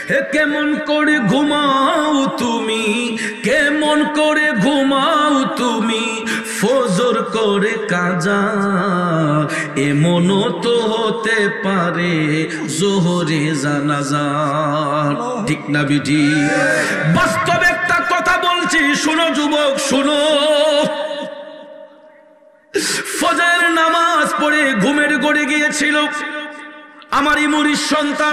হে কেমন করে ঘুমাও তুমি, কেমন করে ঘুমাও তুমি ফজর করে কাজা, এমনও তো হতে পারে জোহরে জানাজা। ঠিক না বিজি? বাস্তব একটা কথা বলছি, শুনো যুবক শুনো। ফজরের নামাজ পড়ে ঘুমের গড়ে গিয়েছিল আমারই মুরিদ সন্তান।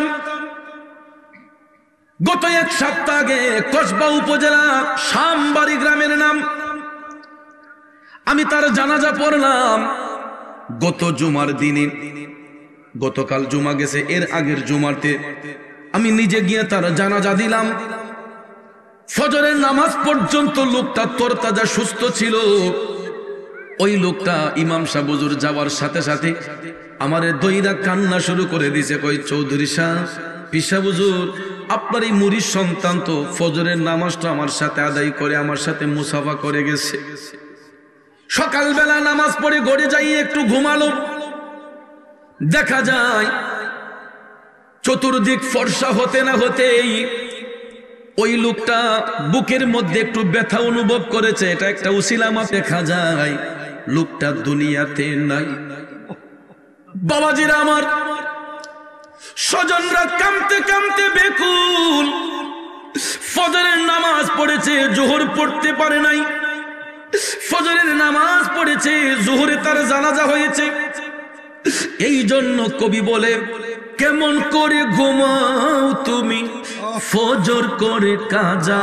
গত এক সপ্তাহ আগে কসবা উপজেলা শামবাড়ি গ্রামের নাম, আমি তার জানাজা পড়লাম গত জুমার দিনে। গতকাল জুমা গেছে, এর আগের জুমাতে আমি নিজে গিয়ে তার জানাজা দিলাম। ফজরের নামাজ পর্যন্ত লোকটা তরতাজা সুস্থ ছিল। ওই লোকটা ইমাম সাহেব হুজুর যাওয়ার সাথে সাথে আমারে দইরা কান্না শুরু করে দিছে। কই চৌধুরী সাহেব, পীর সাহেব হুজুর, আপনার এই মুরিদ সন্তান তো ফজরের নামাজটা আমার সাথে আদায় করে আমার সাথে মুসাফা করে গেছে। সকালবেলা নামাজ পড়ে ঘরে যাই একটু ঘুমালো, দেখা যায় চতুর্দিক ফর্সা হতে না হতেই ওই লোকটা বুকের মধ্যে একটু ব্যথা অনুভব করেছে। এটা একটা উসিলামা। দেখা যায় লোকটা দুনিয়াতে নাই। বাবাজিরা আমার, স্বজনরা কামতে কামতে বেকুল। ফজরের নামাজ পড়েছে, জোহর পড়তে পারে নাই। ফজরের নামাজ পড়েছে, জোহরে তার জানাজা হয়েছে। এই জন্য কবি বলে, কেমন করে ঘুমাও তুমি ফজর করে কাজা,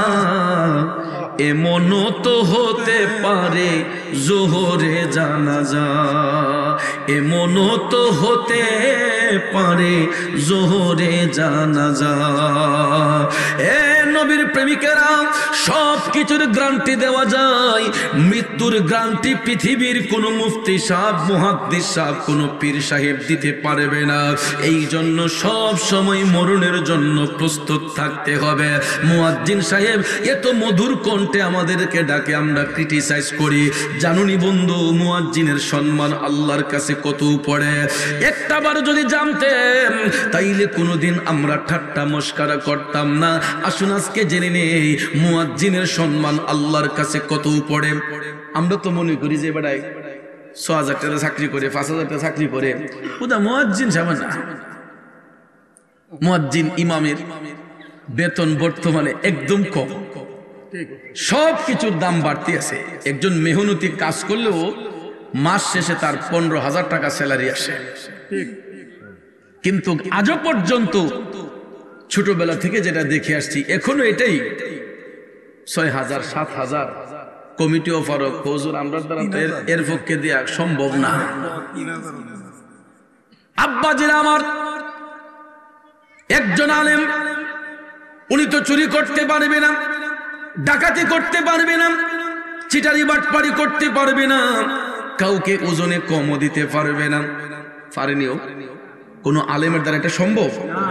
এমনও তো হতে পারে জোহরে জানাজা, এমনও তো হতে পারে জোহরে জানাজা। এ নবীর প্রেমিকেরা, সব কিছুর গ্যারান্টি দেওয়া যায়, মৃত্যুর গ্যারান্টি পৃথিবীর কোন মুফতি সাহেব, মুহাদ্দিস সাহেব, কোন পীর সাহেব দিতে পারবে না। এই জন্য সব সময় মরণের জন্য প্রস্তুত থাকতে হবে। মুয়াজ্জিন সাহেব এত মধুর কণ্ঠে আমাদেরকে ডাকে, আমরা ক্রিটিসাইজ করি। জানুনি বন্ধু, মুয়াজ্জিনের সম্মান আল্লাহর কাছে কত উপরে। একটাবার যদি জানতেন তাইলে কোনোদিন আমরা ঠাট্টা মস্করা করতাম না। আসুন আজকে জেনে নেই মুয়াজ্জিনের সম্মান আল্লাহর কাছে কত উপরে। আমরা তো মনে করি যে বেড়াই ৬,০০০ টাকা চাকরি করে, ৫,০০০ টাকা চাকরি করে, ওটা মুয়াজ্জিন সাহেব না। মুয়াজ্জিন ইমামের বেতন বর্তমানে একদম কম, সব কিছুর দাম বাড়তি আছে। একজন মেহনতি কাজ করলেও মাস শেষে তার ১৫,০০০ টাকা স্যালারি আসে। কিন্তু আজও পর্যন্ত ছোটবেলা থেকে যেটা দেখে আসছি, এখনো এটাই ৬,০০০, ৭,০০০। কমিটি অফারক হুজুর আমরা দ্বারা এর পক্ষে দেয়া সম্ভব না। আব্বাজিরা আমার, একজন আলেম, উনি তো চুরি করতে পারবে না, ডাকাতি করতে পারবে না, চিটারি বাটপারি করতে পারবে না, কাউকে ওজনে কমও দিতে পারবে না। পারেনিও, কোন আলেমের দ্বারা এটা সম্ভব?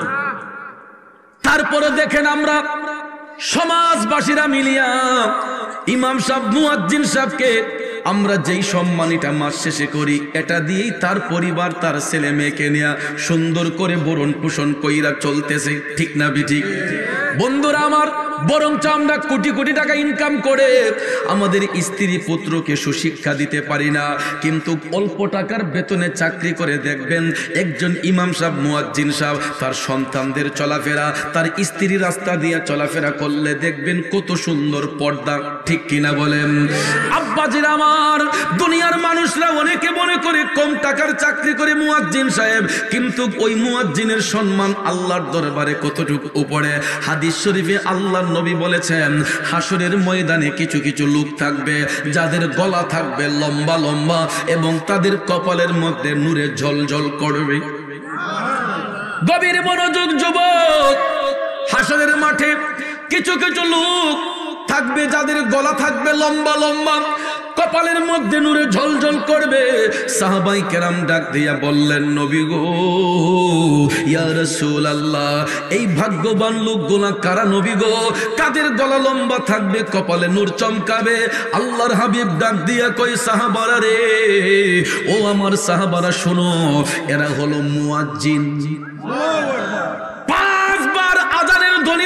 তারপরে দেখেন আমরা সমাজবাসীরা মিলিয়া ইমাম সাহেব, মুয়াজ্জিন সাহেবকে আমরা যেই সম্মানিটা মাস শেষে করি, এটা দিয়েই তার পরিবার, তার ছেলে মেয়েকে নিয়ে সুন্দর করে ভরণ পোষণ কইরা চলতেছে। ঠিক না বিঠিক? বন্ধুরা আমার, বরঞ্চ আমরা কোটি কোটি টাকা ইনকাম করে আমাদের স্ত্রী পুত্রকে সুশিক্ষা দিতে পারি না। কিন্তু অল্প টাকার বেতনে চাকরি করে দেখবেন একজন ইমাম সাহেব, মুয়াজ্জিন সাহেব তার সন্তানদের চলাফেরা, তার স্ত্রী রাস্তা দিয়ে চলাফেরা করলে দেখবেন কত সুন্দর পর্দা। ঠিক কিনা বলেন? আব্বাজির আমার, দুনিয়ার মানুষরা অনেকে মনে করে কম টাকার চাকরি করে মুয়াজ্জিন সাহেব, কিন্তু ওই মুয়াজ্জিনের সম্মান আল্লাহর দরবারে কতটুকু উপরে। হাদিস শরীফে আল্লাহ নবী বলেছেন, হাসরের ময়দানে কিছু কিছু লোক থাকবে যাদের গলা থাকবে লম্বা লম্বা এবং তাদের কপালের মধ্যে নূরে ঝলঝল করবে। গভীর মনোযোগ যুবক, হাসরের মাঠে কিছু কিছু লোক থাকবে যাদের গলা থাকবে লম্বা লম্বা, কপালের মধ্যে নূরে ঝলঝল করবে। সাহাবাই কেরাম ডাক দিয়া বললেন, নবী গো, ইয়া রাসূলুল্লাহ, এই ভাগ্যবান লোকগুলা কারা নবী গো? কাদের গলা লম্বা থাকবে, কপালে নূর চমকাবে? আল্লাহর হাবিব ডাক দিয়া কই, সাহাবারা রে, ও আমার সাহাবারা শোনো, এরা হলো মুয়াজ্জিন। ৫ বার আযানের ধ্বনি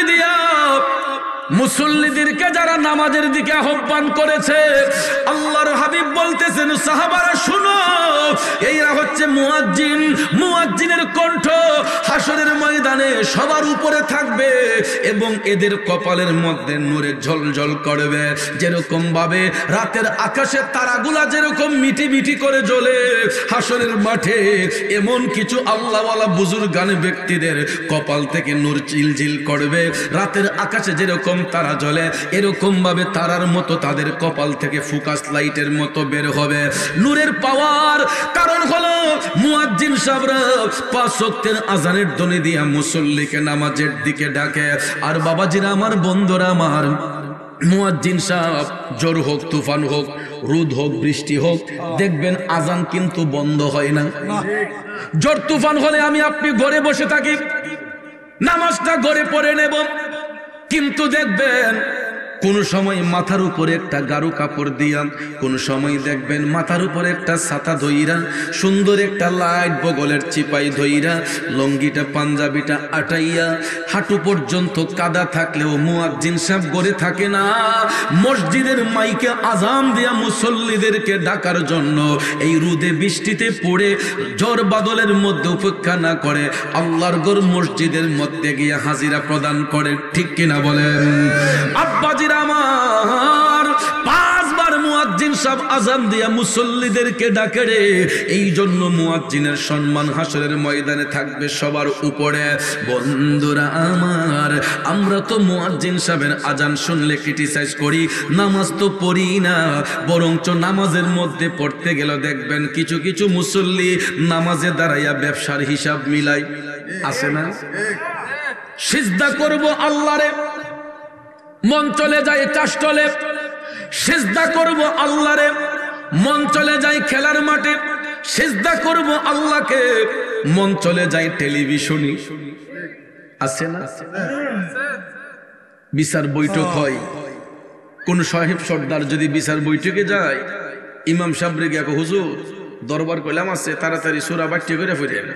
মুসল্লিদেরকে যারা নামাজের দিকে আহ্বান করেছে, আল্লাহর হাবিব বলতেছেন সাহাবারা শুনো, এইরা হচ্ছে মুয়াজ্জিন। মুয়াজ্জিনের কণ্ঠ হাসরের ময়দানে সবার উপরে থাকবে এবং এদের কপালের মধ্যে নূরে ঝলঝল করবে। যেরকম ভাবে রাতের আকাশে তারাগুলা যেরকম মিটি মিটি করে জ্বলে হাসরের মাঠে, এমন কিছু আল্লাহওয়ালা বুজুর্গান ব্যক্তিদের কপাল থেকে নূর ঝিলঝিল করবে। রাতের আকাশে যেরকম তারা জ্বলে এরকম ভাবে তারার মতো তাদের কপাল থেকে ফোকাস লাইটের মতো বের হবে নূরের পাওয়ার। কারণ হলো মুয়াজ্জিন সাহেবরা 5 ওয়াক্তের আজানের ধ্বনি দিয়া মুসল্লিকে নামাজের দিকে ডাকে। আর বাবাজিরা আমার, বন্ধুরা আমার, মুয়াজ্জিন সাহেব জ্বর হোক, তুফান হোক, রোদ হোক, বৃষ্টি হোক, দেখবেন আজান কিন্তু বন্ধ হয় না। জ্বর তুফান হলে আমি আপনি ঘরে বসে থাকি, নামাজটা ঘরে পড়ে নেব, কিন্তু দেখবেন কোন সময় মাথার উপরে একটা গাঢ় কাপড় দিয়া, কোন সময় দেখবেন মাথার উপরে একটা ছাতা ধইরা, সুন্দর একটা লাইট বগলের চিপাই ধইরা, লঙ্গিটা পাঞ্জাবিটা আটাইয়া, হাঁটু পর্যন্ত কাদা থাকলেও মুয়াজ্জিন সাহেব গড়ে থাকে না। মসজিদের মাইকে আজান দিয়া মুসল্লিদেরকে ডাকার জন্য এই রোদে বৃষ্টিতে পড়ে ঝড় বাদলের মধ্যে উপেক্ষা না করে আল্লাহর ঘর মসজিদের মধ্যে গিয়ে হাজিরা প্রদান করে। ঠিক কিনা বলেন? আব্বাজিরা আমার, 5 বার মুয়াজ্জিন সাহেব আজান দিয়া মুসল্লিদেরকে ডাকে রে। এই জন্য মুয়াজ্জিনের সম্মান হাসরের ময়দানে থাকবে সবার উপরে। বন্ধুরা আমার, আমরা তো মুয়াজ্জিন সাহেবের আজান শুনলে ক্রিটিসাইজ করি, নামাজ তো পড়ি না। বরঞ্চ নামাজের মধ্যে পড়তে গেলে দেখবেন কিছু কিছু মুসল্লি নামাজে দাঁড়াইয়া ব্যবসার হিসাব মিলাই, আছে না? সিজদা করব আল্লাহরে, মন চলে যায় চাষটলে। সিজদা করব আল্লাহরে, মন চলে যায় খেলার মাঠে। সিজদা করব আল্লাহকে, মন চলে যায় টেলিভিশনে। আছে না? বিচার বৈঠক হয়, কোন সাহেব সর্দার যদি বিচার বৈঠকে যায়, ইমাম সাহেবরে গিয়ে হুজুর দরবার করলাম আছে, তাড়াতাড়ি সূরা বাট্টি করে ফিরেন।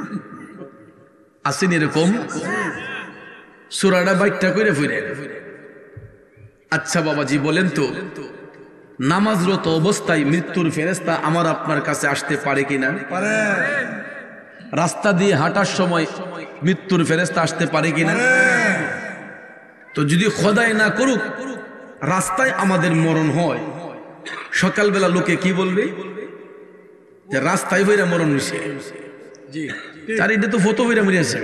আসেন এরকম, সূরাটা বাট্টা করে ফিরেন। আচ্ছা বাবাজি বলেন তো, নামাজরত অবস্থায় মৃত্যুর ফেরেশতা আমার আপনার কাছে আসতে পারে কিনা? রাস্তা দিয়ে হাঁটার সময় মৃত্যুর ফেরেশতা আসতে পারে কিনা? তো যদি খোদাই না করুক রাস্তায় আমাদের মরণ হয়, সকালবেলা লোকে কি বলবে? যে রাস্তায় বইরা মরণ হইছে, চারিদিকে তো ফটো বইরা মরিয়াছে।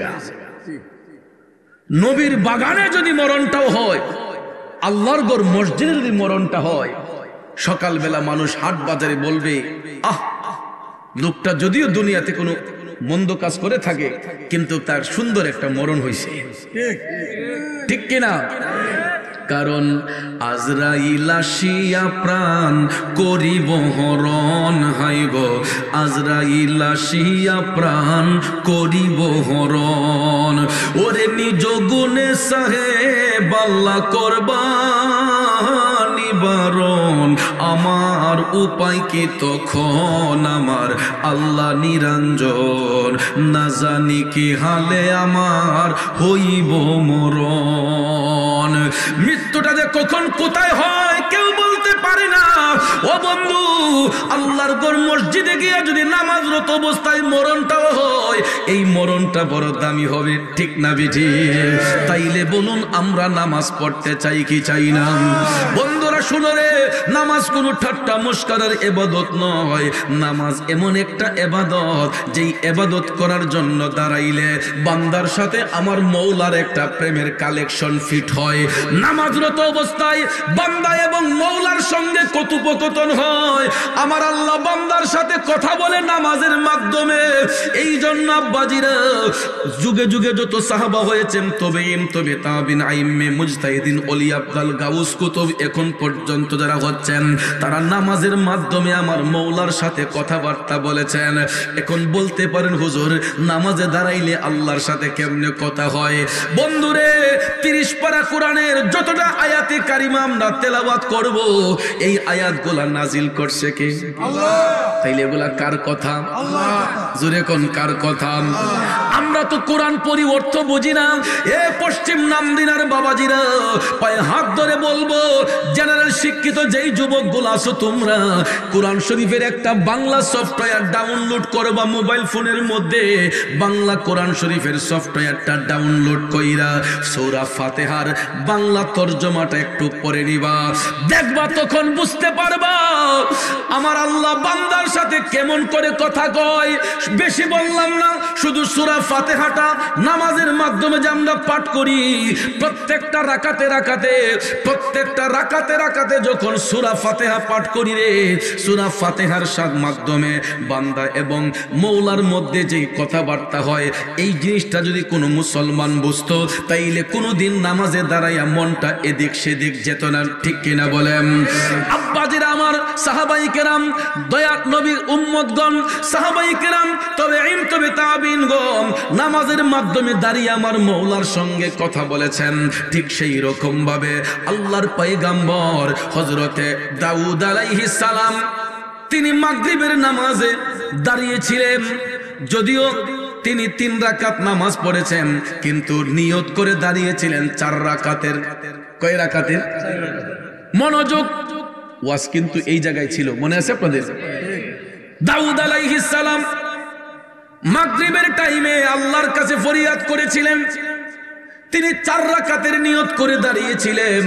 নবীর বাগানে যদি মরণটাও হয়, আল্লাহর ঘর মসজিদে যদি মরণটা হয়, সকালবেলা মানুষ হাট বাজারে বলবে, আহ, লোকটা যদিও দুনিয়াতে কোনো মন্দ কাজ করে থাকে কিন্তু তার সুন্দর একটা মরণ হয়েছে। ঠিক কিনা? কারণ আজরাইল আসিয়া প্রাণ করিব হরণ, হাইব আজরাইল আসিয়া প্রাণ করিব হরণ। ওরে নিজ গুণে সাহেব আল্লাহ করবা নিবারণ, আমার উপায় কি তখন আমার আল্লাহ নিরঞ্জন, না জানি কি হালে আমার হইব মরণ। মৃত্যুটা যে কখন কোথায় হয় কেউ বলতে পারে না। ও বন্ধু, আল্লাহর ঘর মসজিদে গিয়ে যদি নামাজরত অবস্থায় মরণটাও হয়, এই মরণটা বড় দামি হবে। ঠিক না বিঠি? তাইলে বলুন আমরা নামাজ পড়তে চাই কি চাই না? বন্ধুরা শুনো রে, নামাজ কোনো ঠাট্টা মস্করার ইবাদত নয়। নামাজ এমন একটা ইবাদত যেই ইবাদত করার জন্য দাঁড়াইলে বান্দার সাথে আমার মওলার একটা প্রেমের কালেকশন ফিট হয়। নামাজরত অবস্থায় বান্দা এবং মওলার সঙ্গে কথোপকথন হয়। আমার আল্লাহ বান্দার সাথে কথা বলে নামাজের মাধ্যমে। এই জন্য আব্বাজিরা, যুগে যুগে যত সাহাবা হয়েছেন, তবে তাবিন, আইম্মে, মুজতাহিদিন, ওলি, আফদাল, গাউস, কুতুব, এখন পর্যন্ত যারা হচ্ছেন, তারা নামাজের মাধ্যমে আমার মওলার সাথে কথাবার্তা বলেছেন। এখন বলতে পারেন হুজুর, নামাজে দাঁড়াইলে আল্লাহর সাথে কেমনে কথা হয়? বন্ধুরে, 30 পারা কোরআনের যতটা আয়াতে কারিমা আমরা তেলাওয়াত করব, এই আয়াতগুলা নাজিল করছে কে? আল্লাহ। তাইলে এগুলা কার কথা? আল্লাহ। জোরে কোন কার কথা? আমরা তো কোরআন পড়ি, অর্থ বুঝি না। এ পশ্চিম নামদিনার বাবাজিরা, পায়ে হাত ধরে বলবো, জেনারেল শিক্ষিত যেই যুবকগুলো আছো তোমরা কোরআন শরীফের একটা বাংলা সফটওয়্যার ডাউনলোড করবা মোবাইল ফোনের মধ্যে। বাংলা কোরআন শরীফের সফটওয়্যারটা ডাউনলোড কইরা সূরা ফাতিহার বাংলা তরজমাটা একটু পড়ে নিবা, দেখবা তখন বুঝতে পারবা আমার আল্লাহ বান্দার সাথে কেমন করে কথা কয়। বেশি বললাম না, শুধু সূরা ফাতিহাটা নামাজের মাধ্যমে যে আমরা পাঠ করি, প্রত্যেকটা রাকাতে যখন সূরা ফাতিহা পাঠ করি রে, সূরা ফাতিহার মাধ্যমে বান্দা এবং মওলার মধ্যে যে কথাবার্তা হয়, এই জিনিসটা যদি কোনো মুসলমান বুঝতো তাইলে কোনোদিন নামাজে দাঁড়াইয়া মনটা এদিক সেদিক যেত না। ঠিক কিনা বলেন? আব্বাজিরা আমার, সাহাবাই কেরাম, দয়াত নবীর উম্মতগণ, সাহাবাই কেরাম, তবে তাবিঈনগণ নামাজের মাধ্যমে দাঁড়িয়ে আমার মওলার সঙ্গে কথা বলেছেন। ঠিক সেই রকম ভাবে আল্লাহর পয়গম্বর হযরতে দাউদ আলাইহিস সালাম তিনি মাগরিবের নামাজে দাঁড়িয়েছিলেন। যদিও তিনি 3 রাকাত নামাজ পড়েছেন, কিন্তু নিয়ত করে দাঁড়িয়েছিলেন 4 রাকাতের। কয় রাকাতের? মনোযোগ, ওয়াজ কিন্তু এই জায়গায় ছিল, মনে আছে আপনাদের? দাউদ আলাইহিস সালাম মাগরিবের টাইমে আল্লাহর কাছে ফরিয়াদ করেছিলেন। তিনি 4 রাকাতের নিয়ত করে দাঁড়িয়েছিলেন।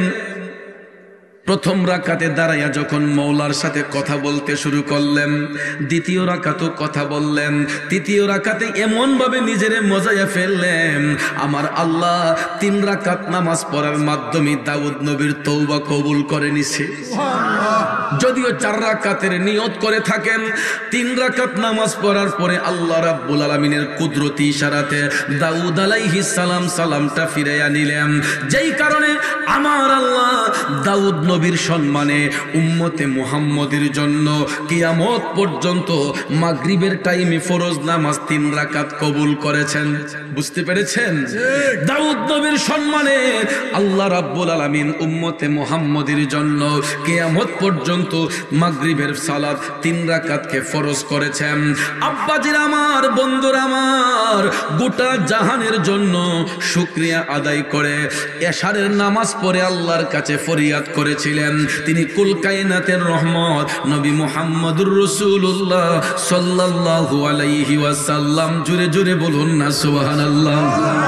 প্রথম রাকাতে দাঁড়াইয়া যখন মওলার সাথে কথা বলতে শুরু করলেন, দ্বিতীয় রাকাতও কথা বললেন, তৃতীয় রাকাতে এমন ভাবে নিজেরে মজায়া ফেললেন, আমার আল্লাহ 3 রাকাত নামাজ পড়ার মাধ্যমে দাউদ নবীর তওবা কবুল করে নিছে। যদিও 4 রাকাতের নিয়ত করে থাকেন, 3 রাকাত নামাজ পড়ার পরে আল্লাহ রাব্বুল আলামিনের কুদরতি ইশারাতে দাউদ আলাইহিস সালাম সালামটা ফিরাইয়া নিলেন। যেই কারণে আমার আল্লাহ দাউদ নবীর সম্মানে উম্মতে মুহাম্মদের জন্য কিয়ামত পর্যন্ত মাগরিবের টাইমে ফরজ নামাজ 3 রাকাত কবুল করেছেন। বুঝতে পেরেছেন? দাউদ নবীর সম্মানে আল্লাহ রাব্বুল আলামিন উম্মতে মুহাম্মদের জন্য কিয়ামত পর্যন্ত মাগরিবের সালাত 3 রাকাতকে ফরজ করেছেন। আব্বাজিরা আমার, বন্ধুরা আমার, গোটা জাহানের জন্য শুকরিয়া আদায় করে এশারের নামাজ পড়ে আল্লাহর কাছে ফরিয়াদ করেছিলেন। তিনি কুল কায়নাতের রহমত নবী মুহাম্মদুর রাসূলুল্লাহ সাল্লাল্লাহু আলাইহি ওয়াসাল্লাম। জোরে জোরে বলুন না সুবহানাল্লাহ।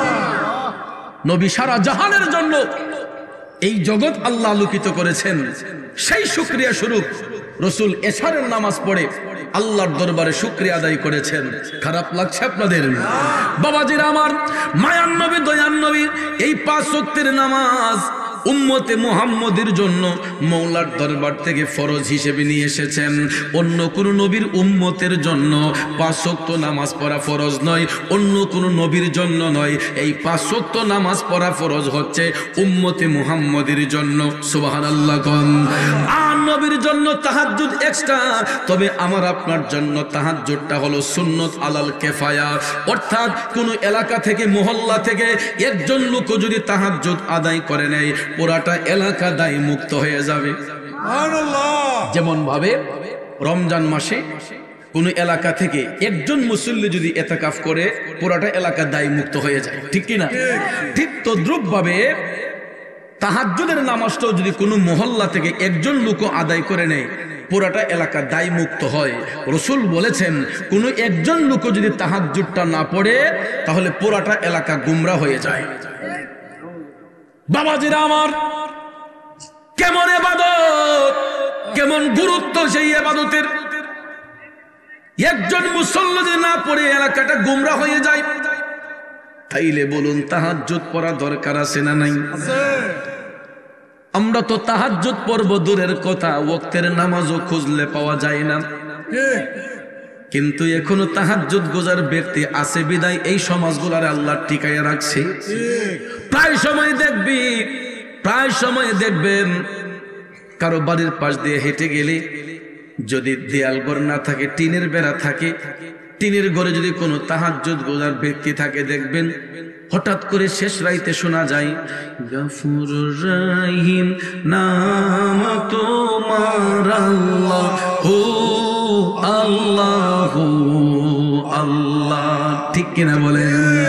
নবী সারা জাহানের জন্য এই জগৎ আল্লাহ আলোকিত করেছেন। সেই শুকরিয়া স্বরূপ রাসূল এশারের নামাজ পড়ে আল্লাহর দরবারে শুকরিয়া আদায় করেছেন। খারাপ লাগছে আপনাদের? বাবাজিরা আমার, মায়ান নবী, দয়ান নবী এই 5 ওয়াক্তের নামাজ উম্মতে মুহাম্মদের জন্য মওলার দরবার থেকে ফরজ হিসেবে নিয়ে এসেছেন। অন্য কোন নবীর উম্মতের জন্য 5 ওয়াক্ত নামাজ পড়া ফরজ নয়, অন্য কোন নবীর জন্য নয়। এই 5 ওয়াক্ত নামাজ পড়া ফরজ হচ্ছে উম্মতে মুহাম্মদের জন্য। সুবহানাল্লাহ। আর নবীর জন্য তাহাজ্জুদ এক্সট্রা, তবে আমার আপনার জন্য তাহাজ্জুদটা হলো সুন্নত আলাল কিফায়া। অর্থাৎ কোন এলাকা থেকে, মহল্লা থেকে একজন লোক যদি তাহাজ্জুদ আদায় করে নেয়, পুরাটা এলাকা দায় মুক্ত হয়ে যাবে। যেমন ভাবে রমজান মাসে কোন এলাকা থেকে একজন মুসল্লি যদি ইতিকাফ করে, পুরাটা এলাকা দায় মুক্ত হয়ে যায়। ঠিক কি না? ঠিক তদ্রূপ ভাবে তাহাজ্জুদের নামাজটাও যদি কোনো মহল্লা থেকে একজন লোক আদায় করে নেয়, পুরাটা এলাকা দায় মুক্ত হয়। রাসূল বলেছেন, কোনো একজন লোক যদি তাহাজ্জুদটা না পড়ে, তাহলে পুরাটা এলাকা গুমরা হয়ে যায়। বাবাজিরা আমার, কেমন ইবাদত, কেমন গুরুত্ব সেই ইবাদতের। একজন মুসল্লি যদি না পড়ে এলাকাটা গুমরা হয়ে যায়, তাইলে বলুন তাহাজ্জুদ পড়া দরকার আছে না নাই? আমরা তো তাহাজ্জুদ পড়ব দূরের কথা, ওয়াক্তের নামাজও খুঁজলে পাওয়া যায় না। কিন্তু এখনো তাহাজ্জুদ গোজার ব্যক্তি আছে বিদায় এই সমাজগুলার আল্লাহ টিকাইয়া রাখছে। প্রায় সময় দেখবেন কারো বাড়ির পাশ দিয়ে হেঁটে গেলে যদি দেয়াল ঘর না থাকে, টিনের বেড়া থাকে, টিনের ঘরে যদি কোনো তাহাজ্জুদ গোজার ব্যক্তি থাকে, দেখবেন হঠাৎ করে শেষ রাইতে শোনা যায়, গফুরুর রহিম নাম তোমার আল্লাহু আল্লাহু আল্লাহ। ঠিক কিনা বলেন?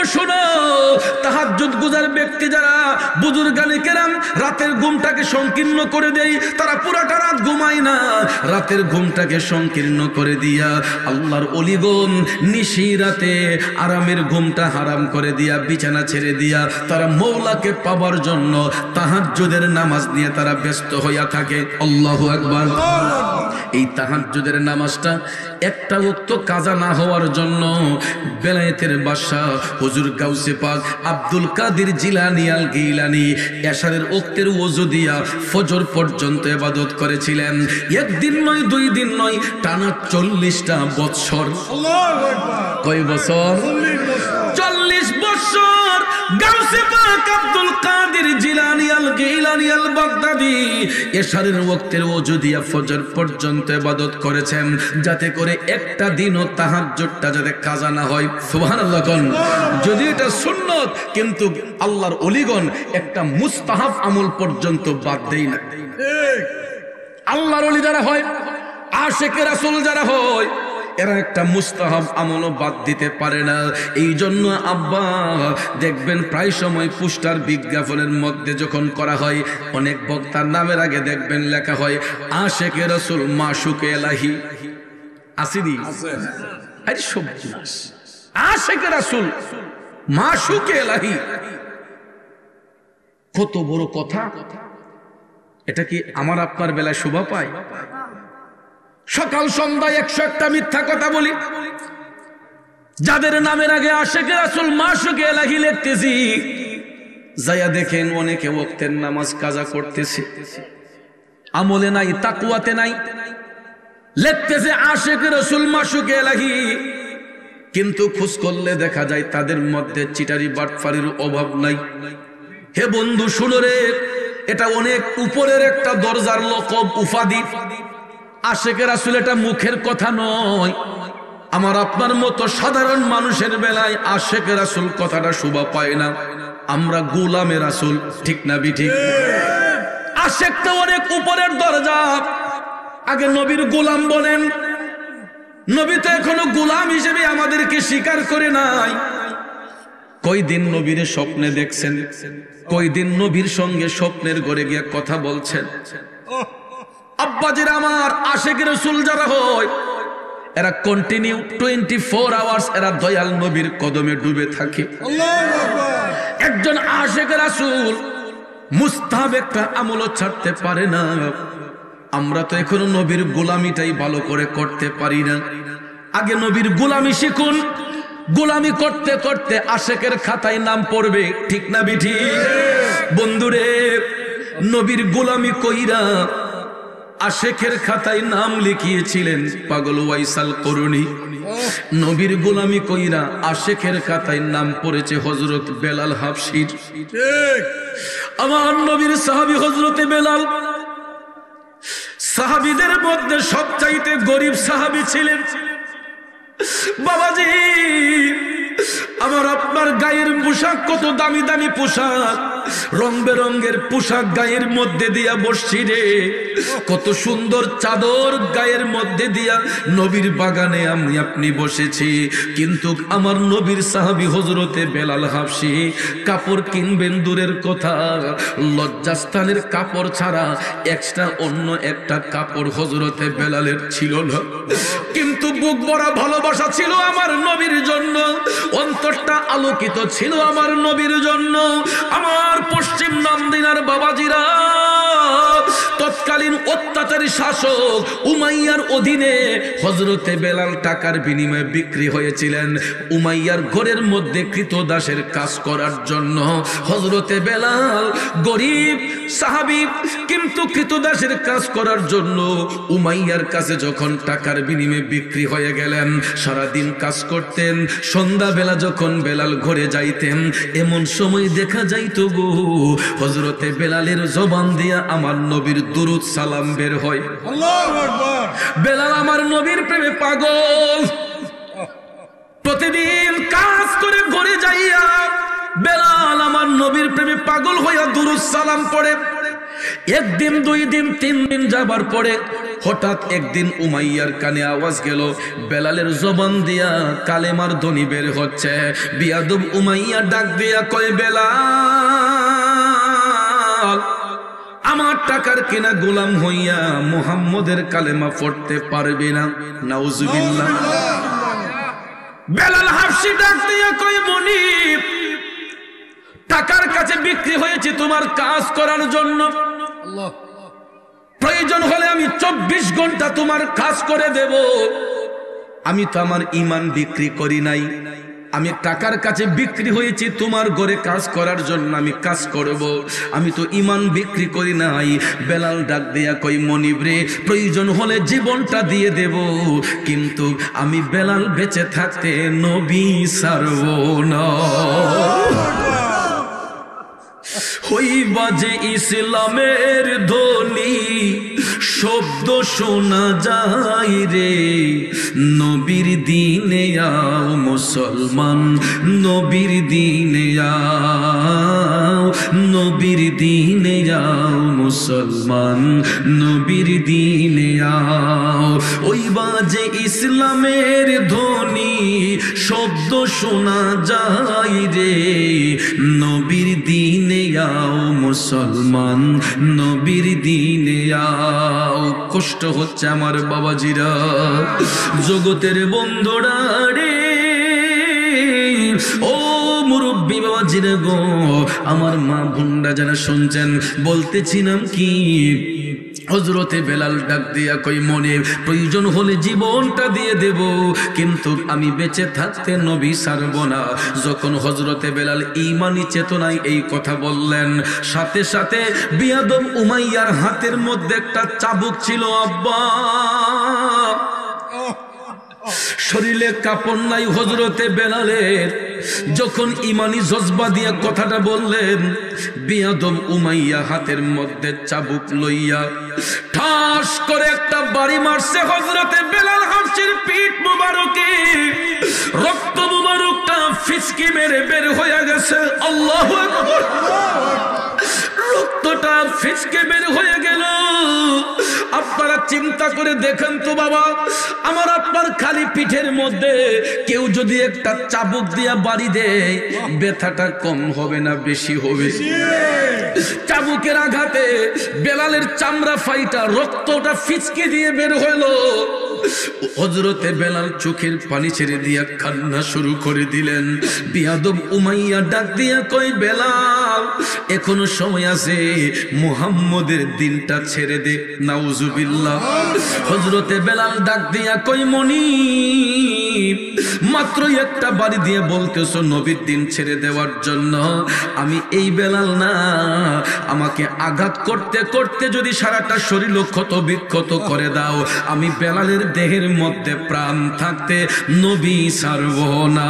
শোনো, তাহাজ্জুদ গুজার ব্যক্তি যারা বুজুর্গানে কেরাম রাতের ঘুমটাকে সংকীর্ণ করে দেয়, তারা পুরাটা রাত ঘুমায় না, রাতের ঘুমটাকে সংকীর্ণ করে দিয়া আল্লাহর ওলিগণ নিশি রাতে আরামের ঘুমটা হারাম করে দিয়া বিছানা ছেড়ে দিয়া তারা মওলাকে পাবার জন্য তাহাজ্জুদের নামাজ নিয়ে তারা ব্যস্ত হইয়া থাকে। আল্লাহু আকবার। এই তাহাজ্জুদের নামাজটা একটা ওয়াক্ত কাজা না হওয়ার জন্য বেলায়েতের বাদশা হুজুর গাউসে পাক আব্দুল কাদের জিলানী আল গিলানী এশারের ওয়াক্তের ওযু দিয়া ফজর পর্যন্ত ইবাদত করেছিলেন। একদিন নয়, দুই দিন নয়, টানা 40টা বছর। আল্লাহু আকবার। কয় বছর? 40 বছর গাউসে পাক আব্দুল কাদের জিলানী আল গিলানী আল বাগদাদি এশারের ওয়াক্তের ওযু দিয়া ফজর পর্যন্ত ইবাদত করেছেন, যাতে করে একটা দিনও তাহাজ্জুদটা যাতে কাজা না হয়। সুবহানাল্লাহ কোন। যদি এটা সুন্নত, কিন্তু আল্লাহর ওলিগণ একটা মুস্তাহাব আমল পর্যন্ত বাদ দেয় না। আল্লাহর ওলি যারা হয়, আশিকে রাসূল যারা হয়, এরা একটা মুস্তাহাব আমলও বাদ দিতে পারে না। এই জন্য আব্বা দেখবেন প্রায় সময় পোস্টার বিজ্ঞাপনের মধ্যে যখন করা হয়, অনেক বক্তার নামের আগে দেখবেন লেখা হয় আশিকে রাসূল মাশুকে এলাহি। আসেনি? আরে সবনাশ। আশিকে রাসূল মাশুকে এলাহি, কত বড় কথা! এটা কি আমার আপনার বেলায় শোভা পায়? সকাল সন্ধ্যায় 101টা মিথ্যা কথা বলি, যাদের নামের আগে আশিকে রাসূল মাশুকে এলাহি লিখতেছি, যায়া দেখেন অনেকে ওয়াক্তের নামাজ কাজা করতেছে, আমলে নাই, তাকওয়াতে নাই, লিখতেছে আশিকে রাসূল মাশুকে এলাহি, কিন্তু খোঁজ করলে দেখা যায় তাদের মধ্যে চিটারি বাটফারির অভাব নাই। হে বন্ধু শুনো রে, এটা অনেক উপরের একটা দরজার লকব, উপাধি। আশিকে রাসূল এটা মুখের কথা নয়। আমার আপনার মতো সাধারণ মানুষের বেলায় আশিকে রাসূল কথাটা শোভা পায় না। আমরা গোলামে রাসূল, ঠিক না বিঠিক? আশিকটা অনেক উপরের দরজা। আগে নবীর গোলাম বলেন, নবী তো এখনো গোলাম হিসেবে আমাদেরকে স্বীকার করে নাই। কয়দিন নবীর স্বপ্নে দেখছেন, কয়দিন নবীর সঙ্গে স্বপ্নের ঘরে গিয়ে কথা বলছেন। আব্বাজির আমার আশিকে রাসূল যারা হয়, এরা কন্টিনিউ 24 আওয়ার্স এরা দয়াল নবীর কদমে ডুবে থাকে। আল্লাহু আকবার। একজন আশিকে রাসূল মুস্তাহাব একটা আমলও ছাড়তে পারে না। আমরা তো এখনো নবীর গোলামিটাই ভালো করে করতে পারি না। আগে নবীর গোলামি শিখুন, গোলামি করতে করতে আশিকের খাতায় নাম পড়বে, ঠিক না বিঠি? বন্ধুরে, নবীর গোলামি কইরা আশিকের খাতায় নাম লিখিয়েছিলেন পাগল ওয়াইসাল করুনি। নবীর গোলামি কইরা আশিকের খাতায় নাম পড়েছে হযরত বেলাল হাবশীর। আমার নবীর সাহাবী হযরত বেলাল সাহাবীদের মধ্যে সবচাইতে গরিব সাহাবী ছিলেন। বাবাজি, আমার আপনার গায়ের পোশাক কত দামি দামি পোশাক, রং বেরঙ্গের পোশাক গায়ের মধ্যে দিয়া বসছি রে, কত সুন্দর চাদর গায়ের মধ্যে দিয়া নবীর বাগানে আমি আপনি বসেছি। কিন্তু আমার নবীর সাহাবী হযরতে বেলাল হাবশী কাপড় কিনবেন দূরের কথা, লজ্জাস্থানের কাপড় ছাড়া এক্সট্রা অন্য একটা কাপড় হযরতে বেলালের ছিল না। কিন্তু বুক ভরা ভালোবাসা ছিল আমার নবীর জন্য, অন্তরটা আলোকিত ছিল আমার নবীর জন্য। আমার পশ্চিম নামদিনার বাবাজিরা, তৎকালীন অত্যাচারী শাসক উমাইয়ার অধীনে হযরতে বেলাল টাকার বিনিময়ে বিক্রি হয়েছিলেন। উমাইয়ার ঘরের মধ্যে কৃতদাসের কাজ করার জন্য হযরতে বেলাল গরিব সাহাবী, কিন্তু কৃতদাসের কাজ করার জন্য উমাইয়ার কাছে যখন টাকার বিনিময়ে বিক্রি হয়ে গেলেন, সারাদিন কাজ করতেন, সন্ধ্যাবেলা যখন বেলাল ঘরে যাইতেন, এমন সময় দেখা যাইত গো হযরতে বেলালের জবান দিয়া আমার নবীর দুরুদ সালাম বের হয়। আল্লাহু আকবার। বেলাল আমার নবীর প্রেমে পাগল। প্রতিদিন কাজ করে ঘরে যাইয়া বেলাল আমার নবীর প্রেমে পাগল হইয়া দুরুদ সালাম পড়ে। একদিন, 2 দিন, 3 দিন যাবার পরে হঠাৎ একদিন উমাইয়ার কানে আওয়াজ গেল, বেলালের জবান দিয়া কালেমার ধ্বনি বের হচ্ছে। বিয়াদব উমাইয়া ডাক দিয়া কয়, বেলাল, আমার টাকার কেনা গোলাম হইয়া মুহাম্মদের কালেমা পড়তে পারবে না? নাউজুবিল্লাহ। বেলাল হাফসি ডাক দিয়া কয়, মনিব, টাকার কাছে বিক্রি হয়েছে তোমার কাজ করার জন্য। প্রয়োজন হলে আমি 24 ঘন্টা তোমার কাজ করে দেব। আমি তো আমার ঈমান বিক্রি করি নাই, আমি টাকার কাছে বিক্রি হয়েছি তোমার ঘরে কাজ করার জন্য, আমি কাজ করব, আমি তো ঈমান বিক্রি করি নাই। বেলাল ডাক দিয়া কই, মনিব রে, প্রয়োজন হলে জীবনটা দিয়ে দেব, কিন্তু আমি বেলাল বেঁচে থাকতে নবী ছাড়ব না। হইবা যে ইসলামের ধ্বনি, শব্দ শোনা যায় রে, নবীর দিনে আও মুসলমান, নবীর দিনে আও, নবীর দিনে আও মুসলমান, নবীর দিনে আও। হইবা যে ইসলামের ধ্বনি, শব্দ শোনা যায় রে, নবীর দিনে আও মুসলমান, নবীর দিনে আও। কষ্ট হচ্ছে আমার বাবাজিরা, জগতের বন্ধুরা রে, ও মুরব্বী বাবাজিরা গো, আমার মা বোনরা যারা শুনছেন, বলতেছিলাম কি, হযরতে বেলাল ডাক দিয়া কই, মনে প্রয়োজন হলে জীবনটা দিয়ে দেব, কিন্তু আমি বেঁচে থাকতে নবী ছাড়ব না। যখন হযরতে বেলাল ঈমানি চেতনায় এই কথা বললেন, সাথে সাথে বিয়াদব উমাইয়ার হাতের মধ্যে একটা চাবুক ছিল। আব্বা, শরীরে কাপড় নাই হযরতে বেলালের, যখন ঈমানি জজবা দিয়া কথাটা বললেন, বিয়াদব উমাইয়া হাতের মধ্যে চাবুক লইয়া ঠাস করে একটা বাড়ি মারছে হযরতে বেলাল হাফসির পিঠ মুবারকে। রক্ত মুবারকটা ফিসকি মেরে বের হয়ে গেছে। আল্লাহু আকবার। রক্তটা ফিসকে বের হয়ে গেল। আপনারা চিন্তা করে দেখেন তো বাবা, আমার আপনার খালি পিঠের মধ্যে কেউ যদি একটা চাবুক দিয়া বাড়ি দেয়, ব্যথাটা কম হবে না বেশি হবে? চাবুকের আঘাতে বেলালের চামড়া ফাইটা রক্তটা ফিচকে দিয়ে বের হলো। হযরতে বেলাল চোখের পানি ছেড়ে দিয়া কান্না শুরু করে দিলেন। বিয়াদব উমাইয়া ডাক দিয়া কই, বেলাল, এখনো সময় আছে, মুহাম্মদের দিনটা ছেড়ে দে। নাউজুবিল্লাহ। হযরতে বেলাল ডাক দিয়া কই, মনিব, মাত্র একটা বাড়ি দিয়ে বলতেছো নবীর দিন ছেড়ে দেওয়ার জন্য? আমি এই বেলাল না, আমাকে আঘাত করতে করতে যদি সারাটা শরীর ক্ষত বিক্ষত করে দাও, আমি বেলালের দেহের মধ্যে প্রাণ থাকতে নবী ছাড়ব না।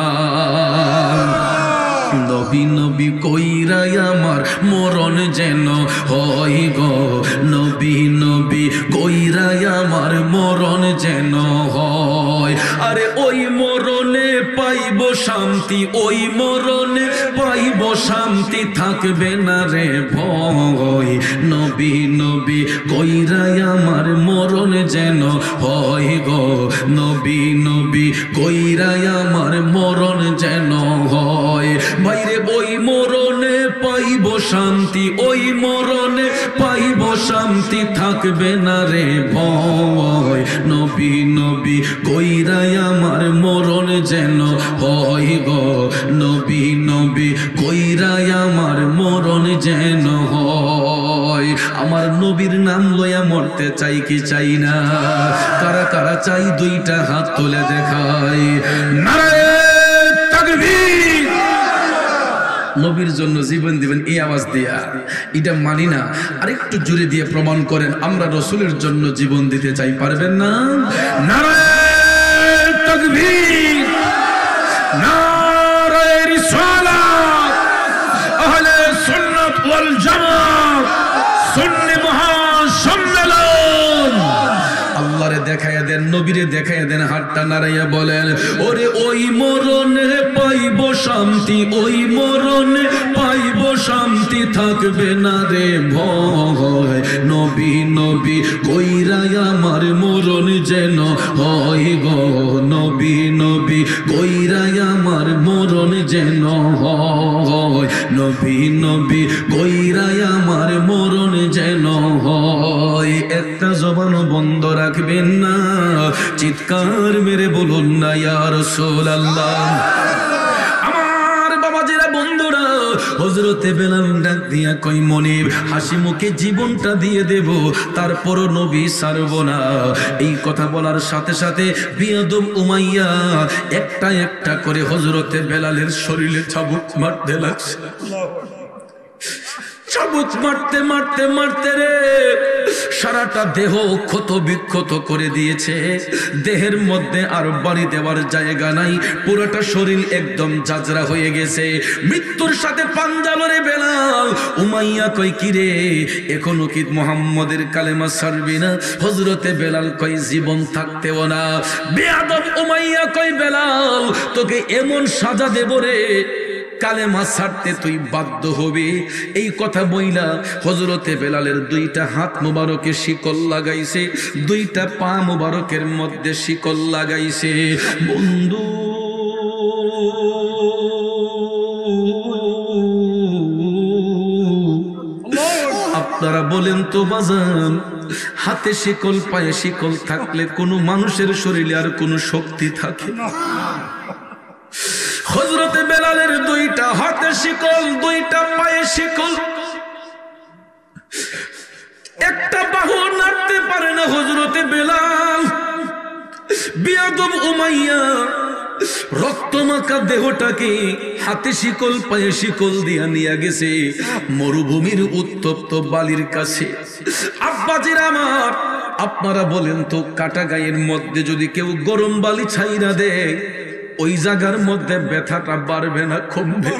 নবী নবী কইরাই আমার মরণ যেন হয় গো, নবী নবী কইরাই আমার মরণ যেন হয়। আরে ওই মরণে পাইব শান্তি, ওই মরণে পাইব শান্তি, থাকবে না রে ভয়। নবী নবী কইরাই আমার মরণ যেন হয় গো, নবী নবী কইরাই আমার মরণ যেন হয়। বাইরে ওই মরণে পাইব শান্তি, ওই মরণে পাইব শান্তি, থাকবে না রে ভয়। নবী নবী কইরাই আমার মরণ যেন হয় গো, নবী নবী কইরাই আমার মরণ যেন হয়। আমার নবীর নাম লইয়া মরতে চাই কি চাই না? কারা কারা চাই দুইটা হাত তুলে দেখায়। নারায়ে তাকবীর। নবীর জন্য জীবন দিবেন এই আওয়াজ দিয়া, এটা মানি না। আরেকটু জোরে দিয়ে প্রমাণ করেন আমরা রাসূলের জন্য জীবন দিতে চাই। পারবেন না? নারায়ে তাকবীর, নারায়ে রিসালাত, আহলে সুন্নাত ওয়াল জামাত, সুন্নি মহাসম্মেলন। আল্লাহরে দেখাইয়া দেন, নবীরে দেখাইয়া দেন, হাতটা নাড়াইয়া বলেন, ওরে ওই মরণে পাইব শান্তি, ওই মরণে পাইব শান্তি থাকবে না রে ভয়, নবী নবী কইরাই আমার মরণ যেন হয় গো, নবী নবী কইরাই আমার মরণ যেন হয়, নবী নবী কইরাই আমার মরণ যেন হয়। একটা জবানও বন্ধ রাখবেন না, চিৎকার মেরে বলুন না ইয়া রাসূলুল্লাহ। আমার বাবাজিরা বন্ধুরা, হযরতে বেলাল ডাক দিয়া কই মনিব হাসি মুখে জীবনটা দিয়ে দেব, তারপরও নবী ছাড়ব না। এই কথা বলার সাথে সাথে বিয়াদব উমাইয়া একটা একটা করে হযরতে বেলালের শরীরে চাবুক মারতে লাগছে। চাবুক মারতে মারতে মারতে রে সারাটা দেহ ক্ষত বিক্ষত করে দিয়েছে। দেহের মধ্যে আর বাড়ি দেওয়ার জায়গা নাই, পুরোটা শরীর একদম জাজরা হয়ে গেছে। মৃত্যুর সাথে পাঞ্জা লড়ে বেলাল। উমাইয়া কই কিরে এখনো কি মুহাম্মদের কালেমা ছাড়বি না? হযরতে বেলাল কই জীবন থাকতেও না। বেয়াদব উমাইয়া কই বেলাল তোকে এমন সাজা দেব রে কালেমা ছাড়তে তুই বাধ্য হবি। এই কথা বইলা হযরতে বেলালের দুইটা হাত মুবারকে শিকল লাগাইছে, দুইটা পা মুবারকের মধ্যে শিকল লাগাইছে। বন্ধু আপনারা বলেন তো বাজান, হাতে শিকল পায়ে শিকল থাকলে কোনো মানুষের শরীরে আর কোনো শক্তি থাকে না? হযরতে বেলালের দুইটা হাতে শিকল, দুইটা পায়ে শিকল, একটা বাহু নাড়তে পারে না হযরতে বেলাল। বিয়াদব উমাইয়া রক্তমাখা দেহটাকে হাতে শিকল পায়ে শিকল দিয়া নিয়ে গেছে মরুভূমির উত্তপ্ত বালির কাছে। আব্বাজির আমার, আপনারা বলেন তো কাটা গায়ের মধ্যে যদি কেউ গরম বালি ছাইরা দেয়, ওই জায়গার মধ্যে ব্যথাটা বাড়বে না কমবে?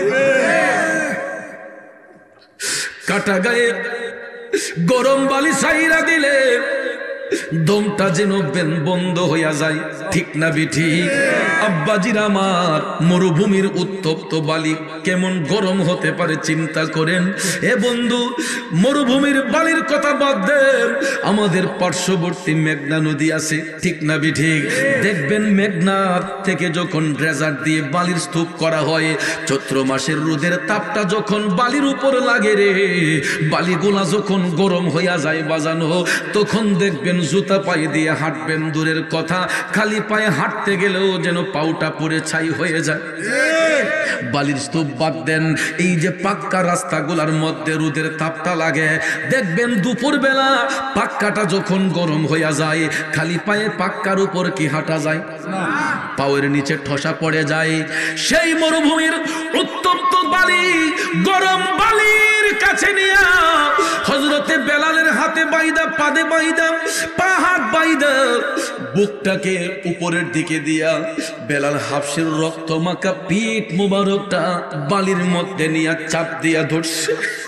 কাটা গায়ে গরম বালি ছাইরা দিলে দমটা যেন বন্ধ হইয়া যায়, ঠিক না বিঠিক? আব্বাজির আমার, মরুভূমির উত্তপ্ত বালি কেমন গরম হতে পারে চিন্তা করেন। এ বন্ধু, মরুভূমির বালির কথা বাদ দেন, আমাদের পার্শ্ববর্তী মেঘনা নদী আছে, ঠিক না বিঠিক? দেখবেন মেঘনা থেকে যখন ড্রেজার দিয়ে বালির স্তূপ করা হয়, চৈত্র মাসের রোদের তাপটা যখন বালির উপর লাগে রে, বালিগুলা যখন গরম হইয়া যায় বাজানো, তখন দেখবেন জুতা পায়ে দিয়ে হাঁটবেন দূরের কথা, খালি পায়ে হাঁটতে গেলেও যেন পাউটা পরে ছাই হয়ে যায়। বালির স্তূপ বাদ দেন, এই যে পাক্কা রাস্তাগুলার মধ্যে রোদের তাপটা লাগে, দেখবেন দুপুর বেলা পাক্কাটা যখন গরম হইয়া যায়, খালি পায়ে পাক্কার উপর কি হাঁটা যায়? পায়ের নিচে ঠসা পড়ে যায়। সেই মরুভূমির উত্তপ্ত বালি গরম বালির কাছে নিয়ে হযরতে বেলালের হাতে বাইদা, পাদে বাইদা, পা হাত বাইদা, বুকটাকে উপরের দিকে দিয়া বেলাল হাফসের রক্ত মাখা পিঠ মুবারকটা বালির মধ্যে নিয়ে চাপ দিয়া ধরছে।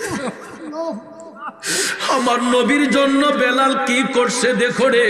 আমার নবীর জন্য বেলাল কি করছে দেখো রে।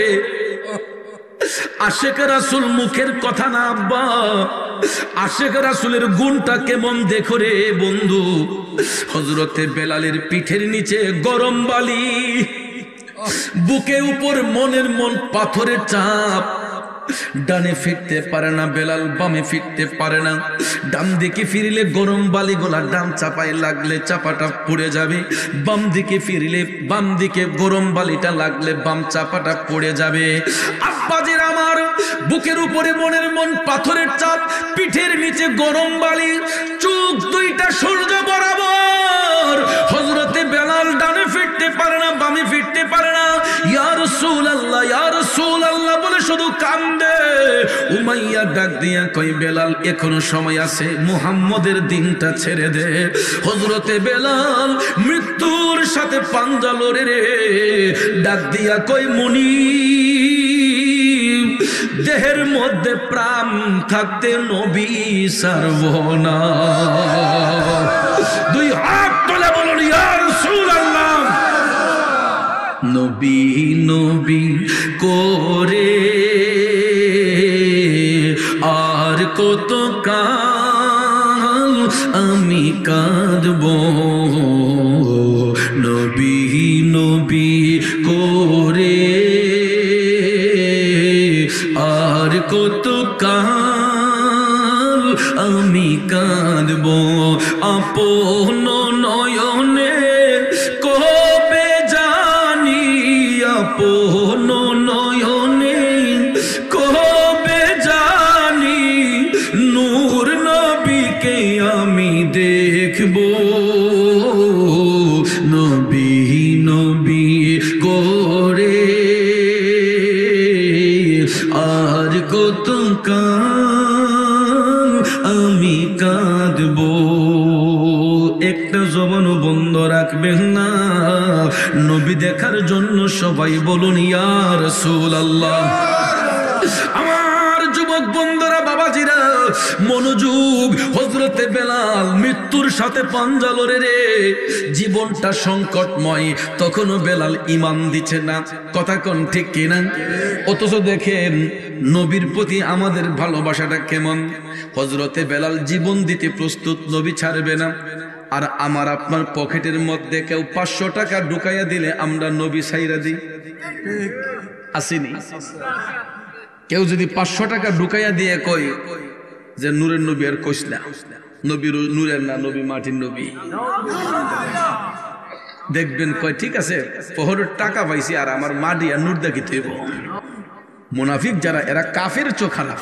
আশেক রাসূল মুখের কথা না আব্বা, আশেক রাসূলের গুণটা কেমন দেখো রে বন্ধু। হযরতে বেলালের পিঠের নিচে গরম বালি, বুকে উপর মনের মন পাথরের চাপ, ডানে ফিরতে পারে না বেলাল, বামে ফিরতে পারে না। ডান দিকে ফিরলে গরম বালিগুলা ডান চাপায় লাগলে চাপাটা পড়ে যাবে, বাম দিকে ফিরলে বাম দিকে গরম বালিটা লাগলে বাম চাপাটা পড়ে যাবে। আব্বাজির আমার, বুকের উপরে মনের মন পাথরের চাপ, পিঠের নিচে গরম বালি, চোখ দুইটা সূর্য বরাবর। হযরতে বেলাল ডানে ফিরতে পারে না, বামে ফিরতে পারে না। ইয়া রাসূলুল্লাহ, ইয়া রাসূলুল্লাহ বলে শুধু কান্দে। উমাইয়া ডাক দিয়া কই বেলাল এখনো সময় আছে, মুহাম্মদের দিনটা ছেড়ে দে। হযরতে বেলাল মৃত্যুর সাথে পাঞ্জা লড়ে রে, ডাক দিয়া কই মুনিব, দেহের মধ্যে প্রাণ থাকতে নবী ছাড়ব না। দুই হাত তুলে বলুন ইয়া রাসূলুল্লাহ। নবী নবী করে আর কত কাল আমি কাঁদব, বন্ধ রাখবেন না। নবী দেখার জন্য সবাই বলুন ইয়া রাসূলুল্লাহ। আমার যুবক বন্ধুরা, বাবাজিরা, মনোযোগ। হযরতে বেলাল মৃত্যুর সাথে পাঞ্জা লড়ে রে, জীবনটা সংকটময়, তখনও বেলাল ঈমান দিচ্ছে না। কথা কোন ঠিক কিনা? অথচ দেখেন নবীর প্রতি আমাদের ভালোবাসাটা কেমন। হযরতে বেলাল জীবন দিতে প্রস্তুত, নবী ছাড়বে না। আর আমার আপনার পকেটের মধ্যে কেউ 500 টাকা ঢুকাইয়া দিলে আমরা নবী ছাইরা দিই, আসেনি? কেউ যদি 500 টাকা ঢুকাইয়া দিয়ে কই যে নূরের নবী, আর কইস না, নবী নূরের না, নবী মাটির নবী, দেখবেন কয় ঠিক আছে, পহরের টাকা পাইছি আর আমার মাটি আর নূর দেখিতে হইব। মুনাফিক যারা, এরা কাফের চোখ খারাপ।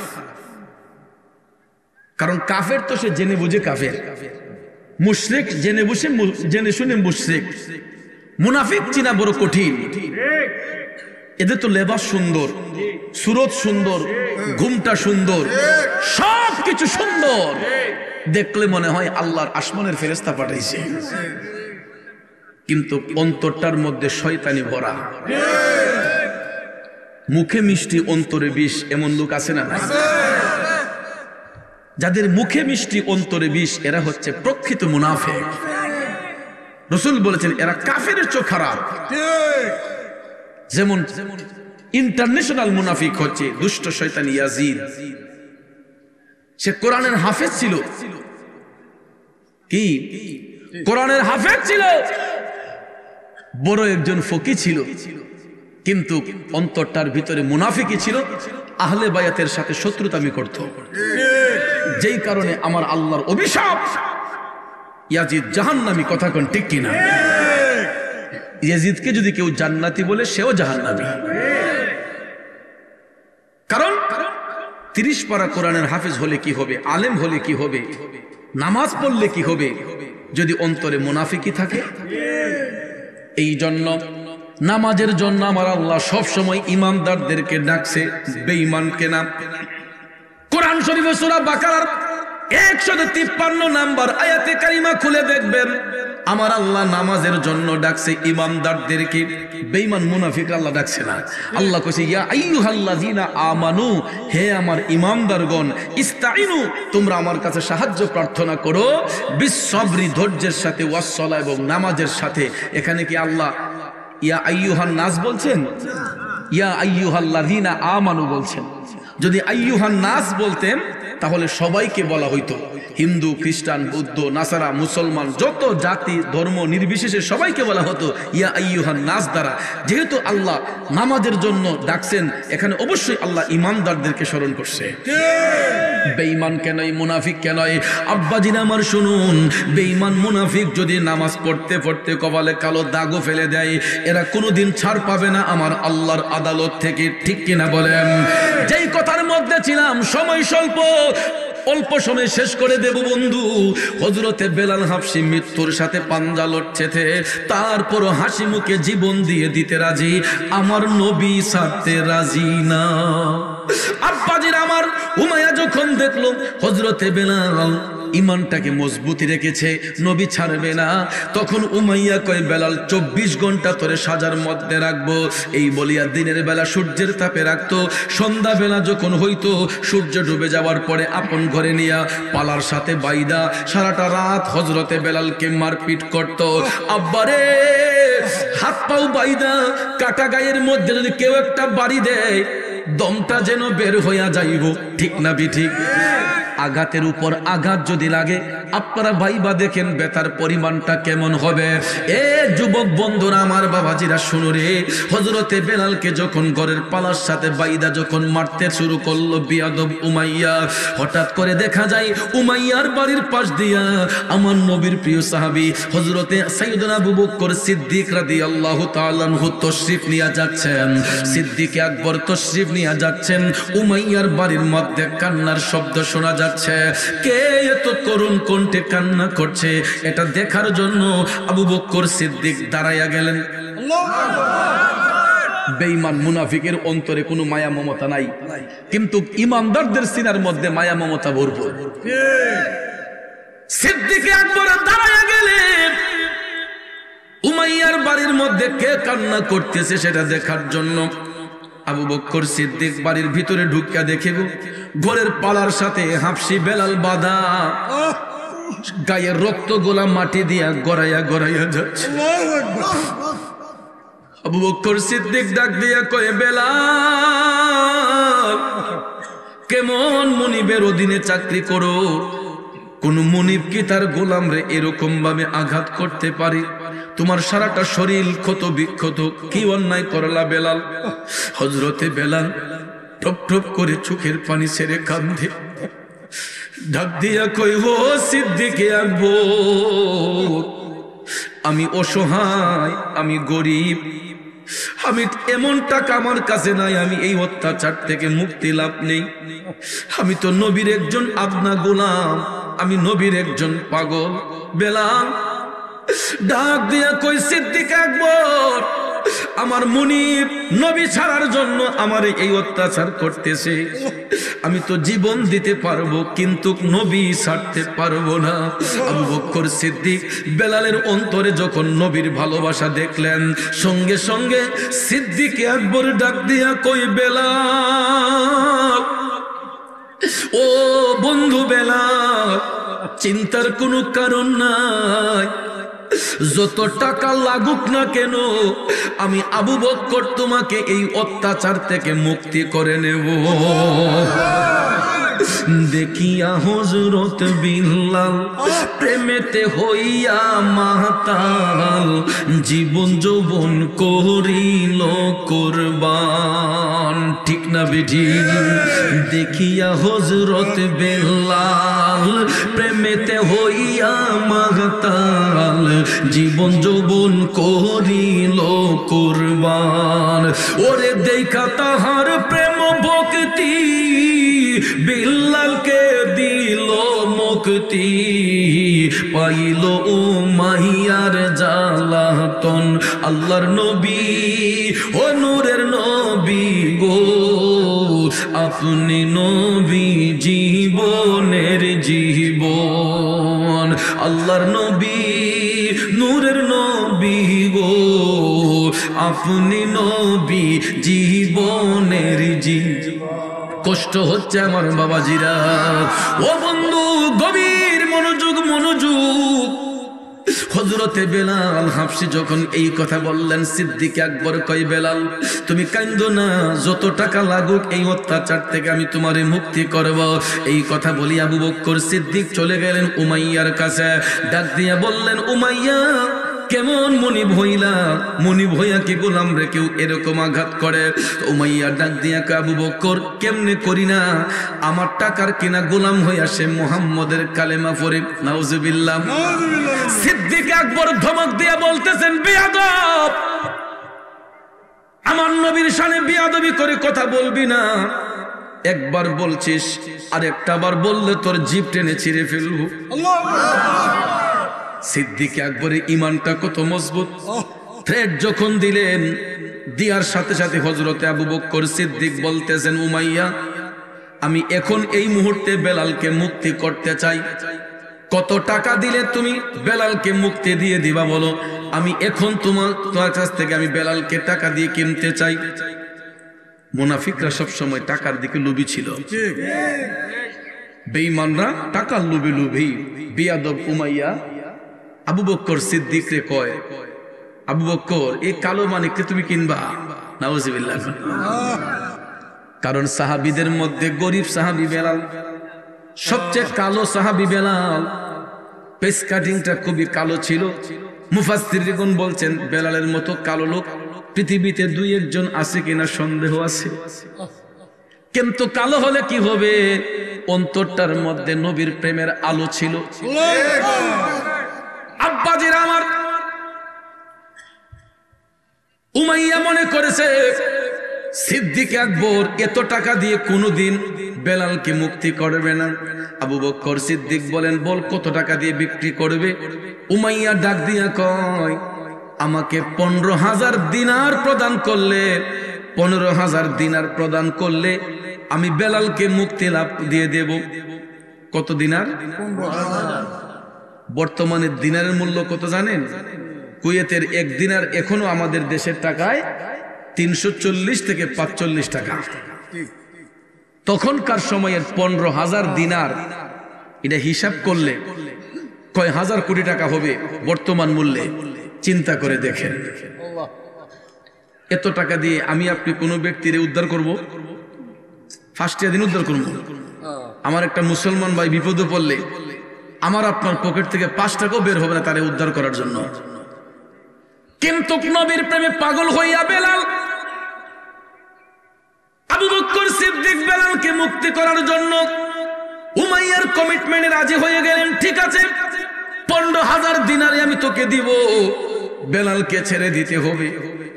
কারণ কাফের তো সে জেনে বুঝে কাফের, মুশরিক জেনে শুনে মুশরিক। মুনাফিক চিনা বড় কঠিন। এদের তো লেবাস সুন্দর, সুরত সুন্দর, ঘুমটা সুন্দর, সব কিছু সুন্দর, দেখলে মনে হয় আল্লাহর আসমানের ফেরেশতা পাঠাইছে, কিন্তু অন্তরটার মধ্যে শয়তানি ভরা। মুখে মিষ্টি অন্তরে বিষ, এমন লোক আছে না? যাদের মুখে মিষ্টি অন্তরে বিষ, এরা হচ্ছে প্রকৃত মুনাফিক। রাসূল বলেছেন এরা কাফের চোখ খারাপ। যেমন ইন্টারন্যাশনাল মুনাফিক হচ্ছে দুষ্ট শয়তান ইয়াজিদ। সে কোরআনের হাফেজ ছিল, কি কোরআনের হাফেজ ছিল, বড় একজন ফকিহ ছিল, কিন্তু অন্তরটার ভিতরে মুনাফিকই ছিল। আহলে বায়াতের সাথে শত্রুতামি করত, যেই কারণে আমার আল্লাহর অভিশাপ, ইয়াজিদ জাহান্নামী। কথা কোন ঠিক কিনা? ইয়াজিদকে যদি কেউ জান্নাতি বলে, সেও জাহান্নামী। কারণ 30 পারা কোরআনের হাফেজ হলে কি হবে, আলেম হলে কি হবে, নামাজ পড়লে কি হবে, যদি অন্তরে মুনাফিকি থাকে। এই জন্য নামাজের জন্য আমার আল্লাহ সব সময় ইমানদারদেরকে ডাকছে, বেঈমানকে না। কোরআন শরীফে সূরা বাকারার 153 নাম্বার আয়াতে কারিমা খুলে দেখবেন, আমার আল্লাহ নামাজের জন্য ডাকছে ইমানদারদেরকে, বেঈমান মুনাফিক আল্লাহ ডাকছে না। আল্লাহ কইছে ইয়া আইয়ুহাল্লাযিনা আমানু, হে আমার ইমানদারগণ, ইস্তাইনু, তোমরা আমার কাছে সাহায্য প্রার্থনা করো, বিসসবরি, ধৈর্যের সাথে, ওয়াসসালাহ, এবং নামাজের সাথে। এখানে কি আল্লাহ ইয়া আইয়ুহান নাস বলছেন? ইয়া আইয়ুহাল্লাযিনা আমানু বলছেন। যদি আইয়ুহান নাস বলতেন তাহলে সবাইকে বলা হইতো, হিন্দু, খ্রিস্টান, বৌদ্ধ, নাসারা, মুসলমান, যত জাতি ধর্ম নির্বিশেষে সবাইকে বলা হতো ইয়া আইয়ুহান নাস দ্বারা। যেহেতু আল্লাহ নামাজের জন্য ডাকছেন, এখানে অবশ্যই আল্লাহ ইমানদারদেরকে স্মরণ করছে। বেঈমান কেন, মুনাফিক কেন? আব্বাজিনা আমার শুনুন, বেঈমান মুনাফিক যদি নামাজ পড়তে পড়তে কপালে কালো দাগও ফেলে দেয়, এরা কোনোদিন ছাড় পাবে না আমার আল্লাহর আদালত থেকে। ঠিক কিনা বলেন? যেই কথার মধ্যে ছিলাম, সময় স্বল্প, অল্প সময় শেষ করে দেব বন্ধু। হযরতে বেলাল হাবশী মৃত্যুর সাথে পাঞ্জা লড়ছে, তারপরও হাসি মুখে জীবন দিয়ে দিতে রাজি, আমার নবী ছাড়তে রাজি না। আব্বাজির আমার উমাইয়া যখন দেখলো হযরতে বেলাল ইমানটাকে মজবুতি রেখেছে, নবী ছাড়বে না, তখন উমাইয়া কয় বেলাল 24 ঘন্টা ধরে সাজার মধ্যে রাখবো। এই বলিয়া দিনের বেলা সূর্যের তাপে রাখতো, সন্ধ্যা বেলা যখন হইতো, সূর্য ডুবে যাওয়ার পরে আপন ঘরে নিয়া পালার সাথে বাইদা সারাটা রাত হযরতে বেলালকে মারপিট করত। আব্বারে, হাত পাও বাইদা, কাটা গায়ের মধ্যে যদি কেউ একটা বাড়ি দেয়, দমটা যেন বের হইয়া যাইব। ঠিক না ঠিক? আঘাতের উপর আঘাত যদি লাগে, আপনারা ভাইবা দেখেন ব্যথার পরিমাণটা কেমন হবে। এ যুবক বন্ধুরা আমার, বাবাজিরা শুনো রে, হযরতে বেলালকে যখন ঘরের পালার সাথে বাইদা যখন মারতে শুরু করলো বিয়াদব উমাইয়া, হঠাৎ করে দেখা যায় উমাইয়ার বাড়ির পাশ দিয়া আমার নবীর প্রিয় সাহাবী হযরতে সাইয়্যিদুনা আবু বকর সিদ্দিক রাদিয়াল্লাহু তাআলা আনহু তশরিফ নিয়ে যাচ্ছেন। সিদ্দিক আকবর তশরিফ নিয়ে যাচ্ছেন, উমাইয়ার বাড়ির মধ্যে কান্নার শব্দ শোনা যাচ্ছে। কে এত করুণ কণ্ঠে কান্না করছে, এটা দেখার জন্য আবু বকর সিদ্দিক দাঁড়াইয়া গেলেন। বেঈমান মুনাফিকের অন্তরে কোনো মায়া মমতা নাই, কিন্তু ইমানদারদের সিনার মধ্যে মায়া মমতা ভরপুর। সিদ্দিক আকবর দাঁড়াইয়া গেলেন, দেখে কান্না করতেছে সেটা দেখার জন্য আবু বকর সিদ্দিক বাড়ির ভিতরে ঢুকিয়া দেখে ঘরের পালার সাথে হাফসি বেলাল বাঁধা, গায়ের রক্ত গোলা মাটি দিয়া গড়াইয়া গড়াইয়া যাচ্ছে। আবু বকর সিদ্দিক ডাক দিয়া কয়ে, বেলাল, কেমন মুনিবের অধীনে চাকরি করো? কোন মুনিব কি তার গোলাম রে এরকম ভাবে আঘাত করতে পারে? তোমার সারাটা শরীর ক্ষত বিক্ষত, কি অন্যায় করলা বেলাল? হযরতে বেলাল টপ টপ করে চোখের পানি ছেড়ে কাঁদে, ডাক দিয়া কই, ও সিদ্দিক আকবর, আমি অসহায়, আমি গরিব, আমি এমন টাকা আমার কাছে নাই, আমি এই অত্যাচার থেকে মুক্তি লাভ নেই। আমি তো নবীর একজন আপনা গোলাম, আমি নবীর একজন পাগল। বেলাল ডাক দিয়া কই, সিদ্দিক আকবর, আমার মুনিব নবী ছাড়ার জন্য আমার এই অত্যাচার করতেছে। আমি তো জীবন দিতে পারবো, কিন্তু নবী ছাড়তে পারবো না। আবু বকর সিদ্দিক বেলালের অন্তরে যখন নবীর ভালোবাসা দেখলেন, সঙ্গে সঙ্গে সিদ্দিক আকবর ডাক দিয়া কই, বেলাল, ও বন্ধু বেলাল, চিন্তার কোনো কারণ নাই, যত টাকা লাগুক না কেন, আমি আবু বকর তোমাকে এই অত্যাচার থেকে মুক্তি করে নেব। দেখিয়া হযরত বিল্লাল প্রেমেতে হইয়া মাতাল, জীবন যৌবন করিল কুরবান। ঠিক না বেঠি? দেখিয়া হযরত বিল্লাল প্রেমেতে হইয়া মাতাল, জীবন যৌবন করিল কুরবান। ওরে দেখা তাহার প্রেম ভক্তি, বিল্লালকে দিল মুক্তি, পাইল ও মাহিয়ার জালাতন। আল্লাহর নবী ও নূরের নবী গো, আপনি নবী জীবনের জীবন। আল্লাহর নবী নূরের নবী গো, আপনি নবী জীবনের জীবন। কষ্ট হচ্ছে আমার বাবাজিরা। ও বন্ধু, গভীর মনোযোগ, মনোযোগ। হযরতে বেলাল হাফসি যখন এই কথা বললেন, সিদ্দিক আকবর কই, বেলাল তুমি কাঁদো না, যত টাকা লাগুক এই অত্যাচার থেকে আমি তোমারে মুক্তি করব। এই কথা বলি আবু বকর সিদ্দিক চলে গেলেন উমাইয়ার কাছে, ডাক দিয়া বললেন, উমাইয়া, কেমন মুনিব হইলা? মুনিব হইয়া কি গোলাম রে কেউ এরকম আঘাত করে? উমাইয়া ডাক দিয়া কয়, আবু বকর, কেমনে করি না? আমার টাকার কিনা গোলাম হইয়া সে মুহাম্মদের কালেমা পড়ে। নাউজুবিল্লাহ। সিদ্দিক আকবর ধমক দিয়া বলতেছেন, বেয়াদব, আমার নবীর শানে বেয়াদবি করে কথা বলবি না। একবার বলছিস, আর একটা বার বললে তোর জিভ টেনে ছিঁড়ে ফেলবো। সিদ্দিক আকবরের ইমানটা কত মজবুত। থ্রেট যখন দিলেন, দিয়ার সাথে সাথে হযরতে আবু বকর সিদ্দিক বলতেছেন, উমাইয়া, আমি এখন এই মুহূর্তে বেলালকে মুক্তি করতে চাই। কত টাকা দিলে তুমি বেলালকে মুক্তি দিয়ে দিবা বলো? আমি এখন তোমার কাছ থেকে আমি বেলালকে টাকা দিয়ে কিনতে চাই। মুনাফিকরা সবসময় টাকার দিকে লোভী ছিল, বেঈমানরা টাকার লোভে লোভী। বেয়াদব উমাইয়া আবু বকর সিদ্দিক রে কয়, আবু বকর, এই কালো মানিককে তুমি কিনবা? নাউজুবিল্লাহ। কারণ সাহাবীদের মধ্যে গরিব সাহাবী বেলাল, সবচেয়ে কালো সাহাবী বেলাল। পেস কাটিংটা খুবই কালো ছিল। মুফাসসিরগণ বলছেন, বেলালের মতো কালো লোক পৃথিবীতে দুই একজন আছে কিনা সন্দেহ আছে। কিন্তু কালো হলে কি হবে? অন্তরটার মধ্যে নবীর প্রেমের আলো ছিল। আব্বাজিরা আমার, উমাইয়া মনে করেছে সিদ্দিক আকবর এত টাকা দিয়ে কোনোদিন বেলালকে মুক্তি করবে না। আবু বকর সিদ্দিক বলেন, বল কত টাকা দিয়ে বিক্রি করবে? উমাইয়া ডাক দিয়া কয়, আমাকে 15,000 দিনার প্রদান করলে, 15,000 দিনার প্রদান করলে আমি বেলালকে মুক্তি লাভ দিয়ে দেব। কত দিনার? 15,000। বর্তমানে দিনারের মূল্য কত জানেন? কুয়েতের 1 দিনার এখনো আমাদের দেশের টাকায় 340 থেকে 45 টাকা। তখনকার সময়ের 15,000 দিনার, এটা হিসাব করলে কয় হাজার কোটি টাকা হবে বর্তমান মূল্যে, চিন্তা করে দেখেন। এত টাকা দিয়ে আমি আপনি কোনো ব্যক্তিরে উদ্ধার করব? ফার্স্টে দিন উদ্ধার করব? আমার একটা মুসলমান ভাই বিপদে পড়লে আমার আপনার পকেট থেকে 5 টাকাও বের হবে না তারে উদ্ধার করার জন্য। কিন্তু নবীর প্রেমে পাগল হইয়া বেলাল, আবু বকর সিদ্দিক বেলালকে মুক্তি করার জন্য উমাইয়ার কমিটমেন্টে রাজি হয়ে গেলেন। ঠিক আছে, 15,000 দিনারে আমি তোকে দিব, বেলালকে ছেড়ে দিতে হবে।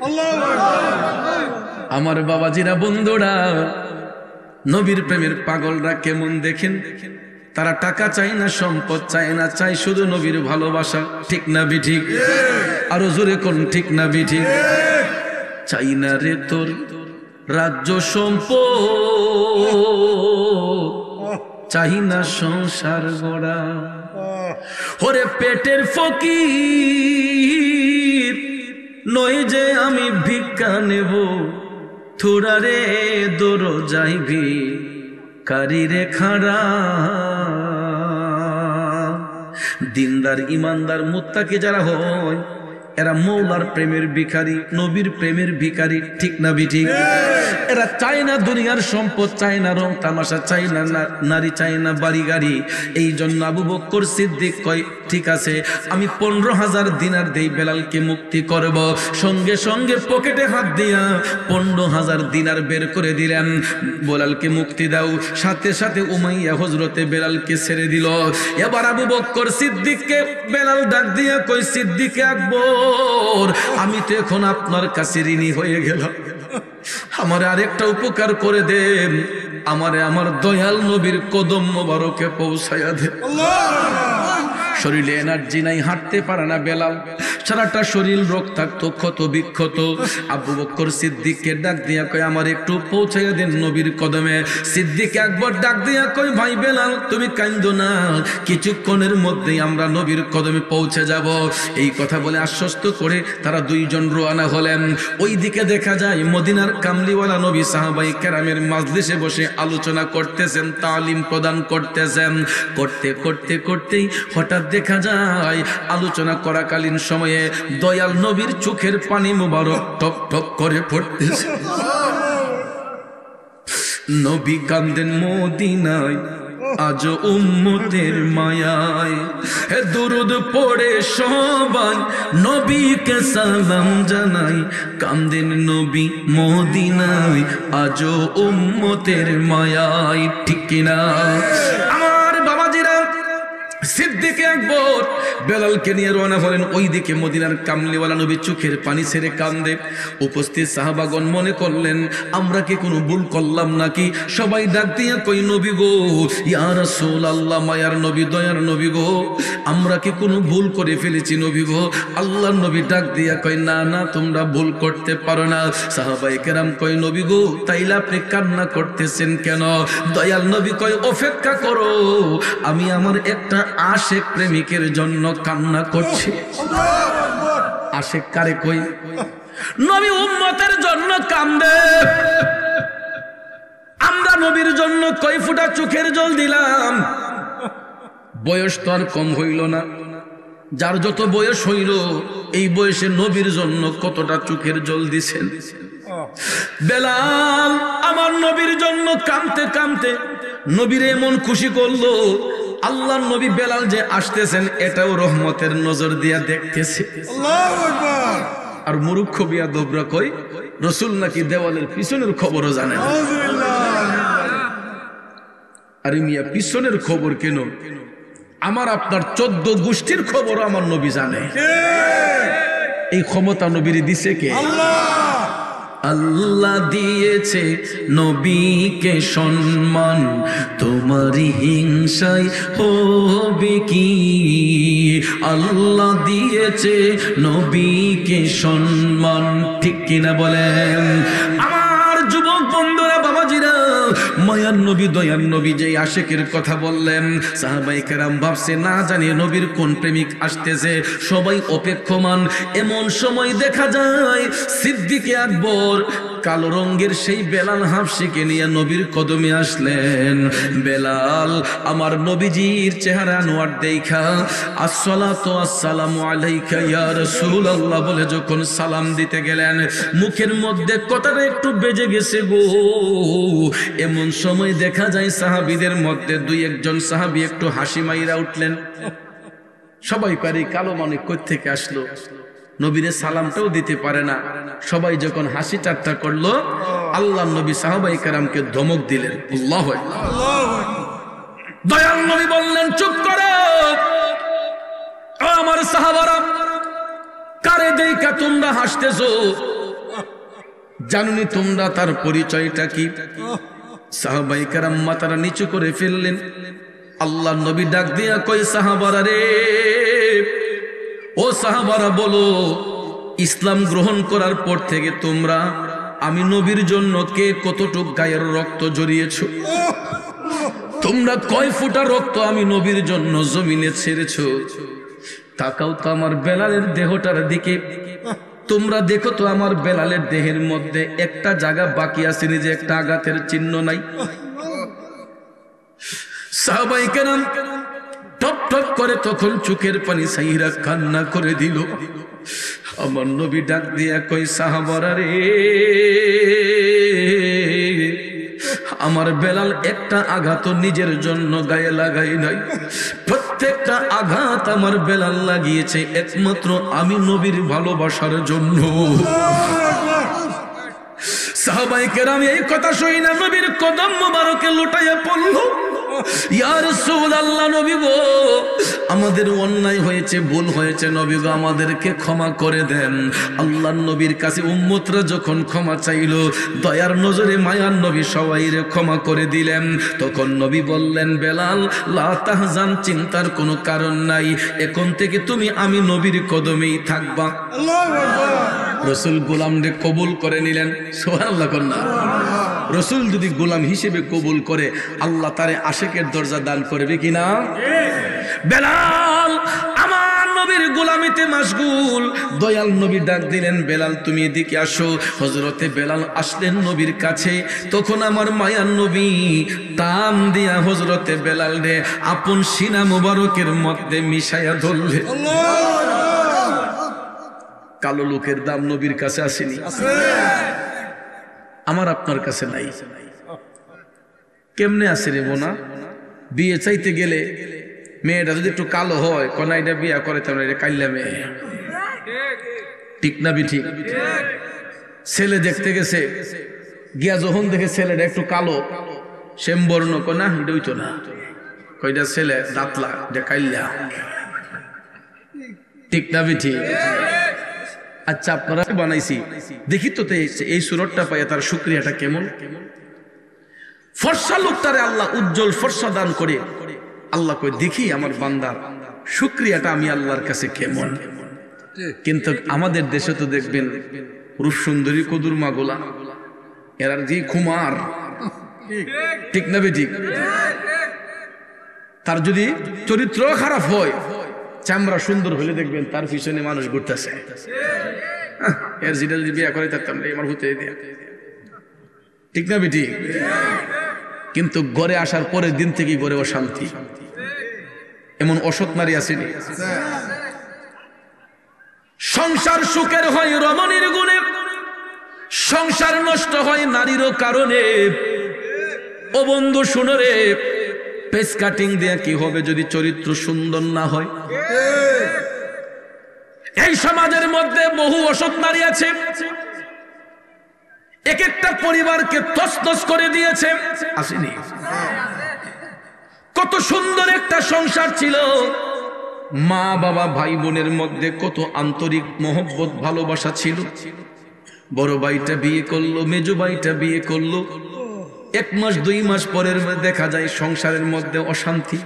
আমার বাবাজিরা, বন্ধুরা, নবীর প্রেমের পাগলরা কেমন দেখেন। তারা টাকা চায় না, সম্পদ চায় না, চাই শুধু নবীর ভালোবাসা। ঠিক না বিঠিক? আরো জোরে কোন ঠিক না বিঠিক? চাই না রে তোর রাজ্য সম্পদ, চাই না সংসার গড়া, ওরে পেটের ফকির নই যে আমি ভিক্ষা নেব, থোড়া রে দোর যাইবি কারিরে খাড়া। দিনদার ইমানদার মুত্তাকি যারা হয় এরা মৌলার প্রেমের ভিখারি, নবীর প্রেমের ভিখারি। ঠিক না বিঠিক? এরা চায় না দুনিয়ার সম্পদ, চায় না রং তামাশা, চায় না নারী, চায় না বাড়ি গাড়ি। এই জন্য আবু বকর সিদ্দিক কয়, ঠিক আছে আমি 15,000 দিনার দেই, বেলালকে মুক্তি করব। সঙ্গে সঙ্গে পকেটে হাত দিয়া 15,000 দিনার বের করে দিলেন, বেলালকে মুক্তি দাও। সাথে সাথে উমাইয়া হযরতে বেলালকে ছেড়ে দিল। এবার আবু বকর সিদ্দিককে বেলাল ডাক দিয়া কই, সিদ্দিক আকবর, আমি তো এখন আপনার কাছে ঋণী হয়ে গেলাম, আমারে আরেকটা উপকার করে দেন, আমারে আমার দয়াল নবীর কদম মোবারকে পৌঁছায়া দেন। শরীরে এনার্জি নাই, হাঁটতে পারে না বেলাল, সারাটা শরীর রক্তাক্ত, ক্ষত বিক্ষত। আবু বকর সিদ্দিককে ডাক দিয়া কয়, আমার একটু পৌঁছাইয়া দেন নবীর কদমে। সিদ্দিক একবার ডাক দিয়া কয়, ভাই বেলাল তুমি কাঁদো না, কিছুক্ষণের মধ্যেই আমরা নবীর কদমে পৌঁছে যাব। এই কথা বলে আশ্বস্ত করে তারা দুইজন রওনা হলেন। ওই দিকে দেখা যায় মদিনার কামলিওয়ালা নবী সাহাবায়ে কেরামের মাজলিসে বসে আলোচনা করতেছেন, তালিম প্রদান করতেছেন। করতে করতে করতেই হঠাৎ দেখা যায় আলোচনা করাকালীন সময়ে দয়াল নবীর চোখের পানি মুবারক টপ টপ করে পড়তেছে। নবী কান্দেন মদিনায়, আজ উম্মতের মায়ায়, হে দুরুদ পড়ে সবাই নবীকে সালাম জানাই। কান্দেন নবী মদিনায়, আজ উম্মতের মায়ায়। ঠিক কিনা আমার বাবাজিরা? সিদ্দিক আকবর বেলালকে নিয়ে রওনা হলেন। ওই দিকে মদিনার কামলিওয়ালা নবী চোখের পানি ছেড়ে কান্দে। উপস্থিত সাহাবাগণ মনে করলেন আমরা কি কোনো ভুল করলাম নাকি? সবাই ডাক দিয়ে কই, নবী গো, ইয়া রাসূলুল্লাহ, মায়ার নবী, দয়ার নবী গো, আমরা কি কোনো ভুল করে ফেলেছি নবী গো? আল্লাহর নবী ডাক দিয়া কই, না না, তোমরা ভুল করতে পারো না। সাহাবায়ে কেরাম কই, নবী গো, তাইলে আপনি কান্না করতেছেন কেন? দয়াল নবী কয়, অপেক্ষা করো, আমি আমার একটা আশেক প্রেমিকের জন্য কান্না করছি। আশেক কারে কই? নবী উম্মতের জন্য কান্দে। আমরা নবীর জন্য কয় ফোঁটা চোখের জল দিলাম। বয়স তো আর কম হইল না, যার যত বয়স হইল এই বয়সে নবীর জন্য কতটা চোখের জল দিছেন। বেলাল আমার নবীর জন্য কাঁদতে কাঁদতে নবীর এমন খুশি করলো, আল্লাহর নবী বেলাল যে আসতেছেন এটাও রহমতের নজর দিয়া দেখতেছে। আল্লাহু আকবার। আর মূর্খ বিয়াদবরা কই, রাসূল নাকি দেওয়ালের পিছনের খবরও জানে না। আরে মিয়া, পিছনের খবর কেন? আমার আপনার 14 গোষ্ঠীর খবর আমার নবী জানে। এই ক্ষমতা নবীর দিছে কে? আল্লাহ। আল্লাহ দিয়েছে নবীকে সম্মান, তোমারই হিংসায় হবে কি? আল্লাহ দিয়েছে নবীকে সম্মান। ঠিক কিনা বলেন আমার যুবক বন্ধুরা, বাবাজিরা? মায়ার নবী দয়ার নবী যেই আশিকের কথা বললেন, সাহাবায়ে কেরাম ভাবছে না জানি নবীর কোন প্রেমিক আসতেছে, সবাই অপেক্ষমান। এমন সময় দেখা যায় সিদ্দিকে আকবর কালো রঙের সেই বেলাল হাফসিকে নিয়ে নবীর কদমে আসলেন। বেলাল আমার নবীজির চেহারা আনোয়ার দেখা আসসালাতু আসসালামু আলাইকা ইয়া রাসূলুল্লাহ বলে যখন সালাম দিতে গেলেন, মুখের মধ্যে কথাটা একটু বেজে গেছে গো। এমন সময় দেখা যায় সাহাবীদের মধ্যে দুই একজন সাহাবী একটু হাসি মাইরা উঠলেন। সবাই পারে কালো মানিক কই থেকে আসলো, নবীরে সালামটাও দিতে পারে না। সবাই যখন হাসি ঠাট্টা করলো, আল্লাহর নবী সাহাবায়ে কেরামকে ধমক দিলেন। আল্লাহু আকবার। দয়াল নবী বললেন চুপ করো, আমার সাহাবারা কারে দেইখা তোমরা হাসতেছো, জানুনি তোমরা তার পরিচয়টা কি? সাহাবায়ে কেরাম মাথাটা নিচু করে ফেললেন। আল্লাহর নবী ডাক দিয়া কই সাহাবারা রে, ও সাহাবারা বলো, ইসলাম গ্রহণ করার পর থেকে তোমরা আমি নবীর জন্য কে কতটুক গায়ের রক্ত জড়িয়েছো? তোমরা কয় ফোঁটা রক্ত আমি নবীর জন্য জমিনে ছেড়েছো? তাকাও তো আমার বেলালের দেহটার দিকে, তোমরা দেখো তো আমার বেলালের দেহের মধ্যে একটা জায়গা বাকি আছে, নিজে একটা আঘাতের চিহ্ন নাই। সাহাবায়ে কেরাম টপ টপ করে তখন চোখের পানি সাইরা কান্না করে দিল। আমার নবী ডাক দিয়া কই সাহাবারা রে, আমার বেলাল একটা আঘাত নিজের জন্য গায়ে লাগাই নাই, প্রত্যেকটা আঘাত আমার বেলাল লাগিয়েছে একমাত্র আমি নবীর ভালোবাসার জন্য। সাহাবায়ে কেরাম এই কথা শুনে নবীর কদম মোবারকে লুটাইয়া পড়ল। ইয়া রাসূলুল্লাহ, নবী গো আমাদের অন্যায় হয়েছে, ভুল হয়েছে, নবী গো আমাদেরকে ক্ষমা করে দেন। আল্লাহর নবীর কাছে উম্মতরা যখন ক্ষমা চাইল, দয়ার নজরে মায়ার নবী সবাইরে ক্ষমা করে দিলেন। তখন নবী বললেন, বেলাল লা তাহজান, চিন্তার কোনো কারণ নাই, এখন থেকে তুমি আমি নবীর কদমেই থাকবা। আল্লাহু আকবার। রাসূল গোলামদের কবুল করে নিলেন। সুবহানাল্লাহ কন্যা। রাসূল যদি গোলাম হিসেবে কবুল করে, আল্লাহ তারে আশিকের দরজা দান করবে কিনা? বেলাল আমার নবীর গোলামিতে মাশগুল। দয়াল নবী ডাক দিলেন, বেলাল তুমি এদিকে আসো। হযরতে বেলাল আসলেন নবীর কাছে। তখন আমার মায়ার নবী টান দিয়া হযরতে বেলাল রে আপন সিনা মুবারকের মধ্যে মিশায়া ধরলেন। কালো লোকের দাম নবীর কাছে আসেনি, আমার আপনার কাছে নাই। কেমনে আছে রে বোনা? বিয়ে চাইতে গেলে মেয়েটা যদি একটু কালো হয়, কনাইটা বিয়া করে তাহলে এটা কাইল্লা মেয়ে, ঠিক না? ঠিক। ছেলে দেখতে গেছে, গিয়া যখন দেখে ছেলেটা একটু কালো শ্যামবর্ণ, কনা এটা হইতো না, কয়টা ছেলে দাঁতলা, এটা কাইল্লা, ঠিক না? ঠিক। আচ্ছা আপনারা বানাইছি দেখি তো এই সুরতটা পাই, তার শুকরিয়াটা কেমন? ফর্সা লোকটারে আল্লাহ উজ্জ্বল ফর্সা দান করে। আল্লাহ কই দেখি আমার বান্দার শুকরিয়াটা আমি আল্লাহর কাছে কেমন। কিন্তু আমাদের দেশে তো দেখবেন রূপ সুন্দরী কদুর মাগোলা, এরা যে কুমার, ঠিক না? ঠিক। তার যদি চরিত্র খারাপ হয়, চামড়া সুন্দর হলে দেখবেন তার পিছনে মানুষ ঘুরতেছে, এর যেটা যদি বিয়ে করে থাকতাম আমার হতে দিয়া, ঠিক না? ঠিক। কিন্তু ঘরে আসার পরের দিন থেকেই ঘরে অশান্তি। এমন অসৎ নারী আসেনি? সংসার সুখের হয় রমণীর গুণে, সংসার নষ্ট হয় নারীরও কারণে। ও বন্ধু শুনো রে, পেস কাটিং দেয়া কি হবে যদি চরিত্র সুন্দর না হয়? এই সমাজের মধ্যে বহু অসৎ নারী আছে, এক একটা পরিবারকে তছনছ করে দিয়েছে, আসেনি? কত সুন্দর একটা সংসার ছিল, মা বাবা ভাই বোনের মধ্যে কত আন্তরিক মহব্বত ভালোবাসা ছিল। বড় ভাইটা বিয়ে করলো, মেজো ভাইটা বিয়ে করলো, 1 মাস 2 মাস পরের দেখা যায় সংসারের মধ্যে অশান্তি।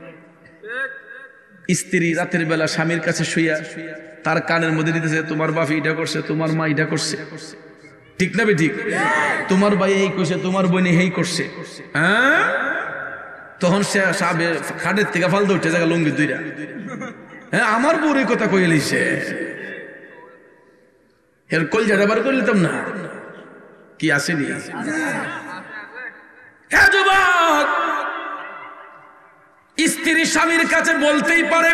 স্ত্রী রাতের বেলা স্বামীর কাছে শুইয়া তার কানের মধ্যে দিতেছে, তোমার বাপ এটা করছে, তোমার মা এটা করছে। ঠিক না ঠিক? তোমার ভাই এই করছে, তোমার বোন এই করছে, হ্যাঁ, তখন সে খাটের থেকে ফালতে উঠে জায়গা লুঙ্গি দুইটা, হ্যাঁ আমার বউর এই কথা কইয়ে লিছে, এর কলজাটা বার করে নিতাম না, কি আসেনি? হ্যাঁ যুবক, স্ত্রী স্বামীর কাছে বলতেই পারে,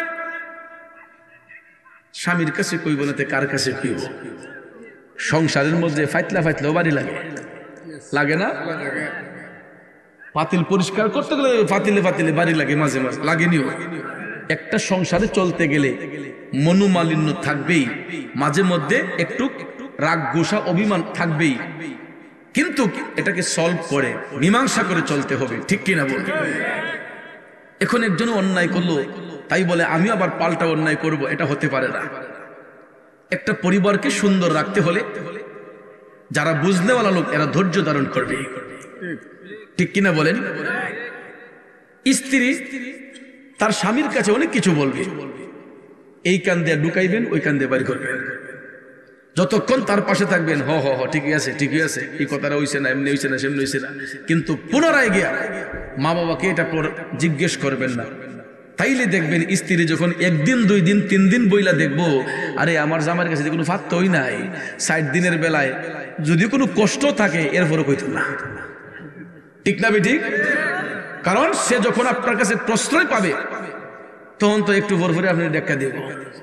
স্বামীর কাছে কইব না তে কার কাছে কইব? সংসারের মধ্যে ফাইতলা ফাইতলাও বাড়ি লাগে, লাগে না? পাতিল পরিষ্কার করতে গেলে ফাতিলে ফাতিলে বাড়ি লাগে, মাঝে মাঝে লাগেনিও। একটা সংসারে চলতে গেলে মনোমালিন্য থাকবেই, মাঝে মধ্যে একটু রাগ গোসা অভিমান থাকবেই, কিন্তু এটাকে সলভ করে মীমাংসা করে চলতে হবে, ঠিক কিনা বল? এখন একজন অন্যায় করলো তাই বলে আমি আবার পাল্টা অন্যায় করব, এটা হতে পারে না। একটা পরিবারকে সুন্দর রাখতে হলে যারা বুঝনেওয়ালা লোক এরা ধৈর্য ধারণ করবে, ঠিক কিনা বলেন? স্ত্রী তার স্বামীর কাছে অনেক কিছু বলবে, এই কান দিয়ে ঢুকাইবেন, ওই কান দিয়ে বাড়ি করবেন, যতক্ষণ তার পাশে থাকবেন, হ হ হ ঠিকই আছে ঠিকই আছে, এই কথাটা হইছে না, এমনি হইছে না, সেমনি হইছে না, কিন্তু পুনরায় গিয়া মা বাবাকে এটা জিজ্ঞেস করবেন না। তাইলে দেখবেন স্ত্রী যখন একদিন, 2 দিন, 3 দিন বইলা দেখবো, আরে আমার জামার কাছে কোনো ফাত্তই নাই, 60 দিনের বেলায় যদি কোনো কষ্ট থাকে এরপরও কইতো না, ঠিক না ঠিক? কারণ সে যখন আপনার কাছে প্রশ্রয় পাবে তখন তো একটু ভরভরে আপনি দেখা দেব।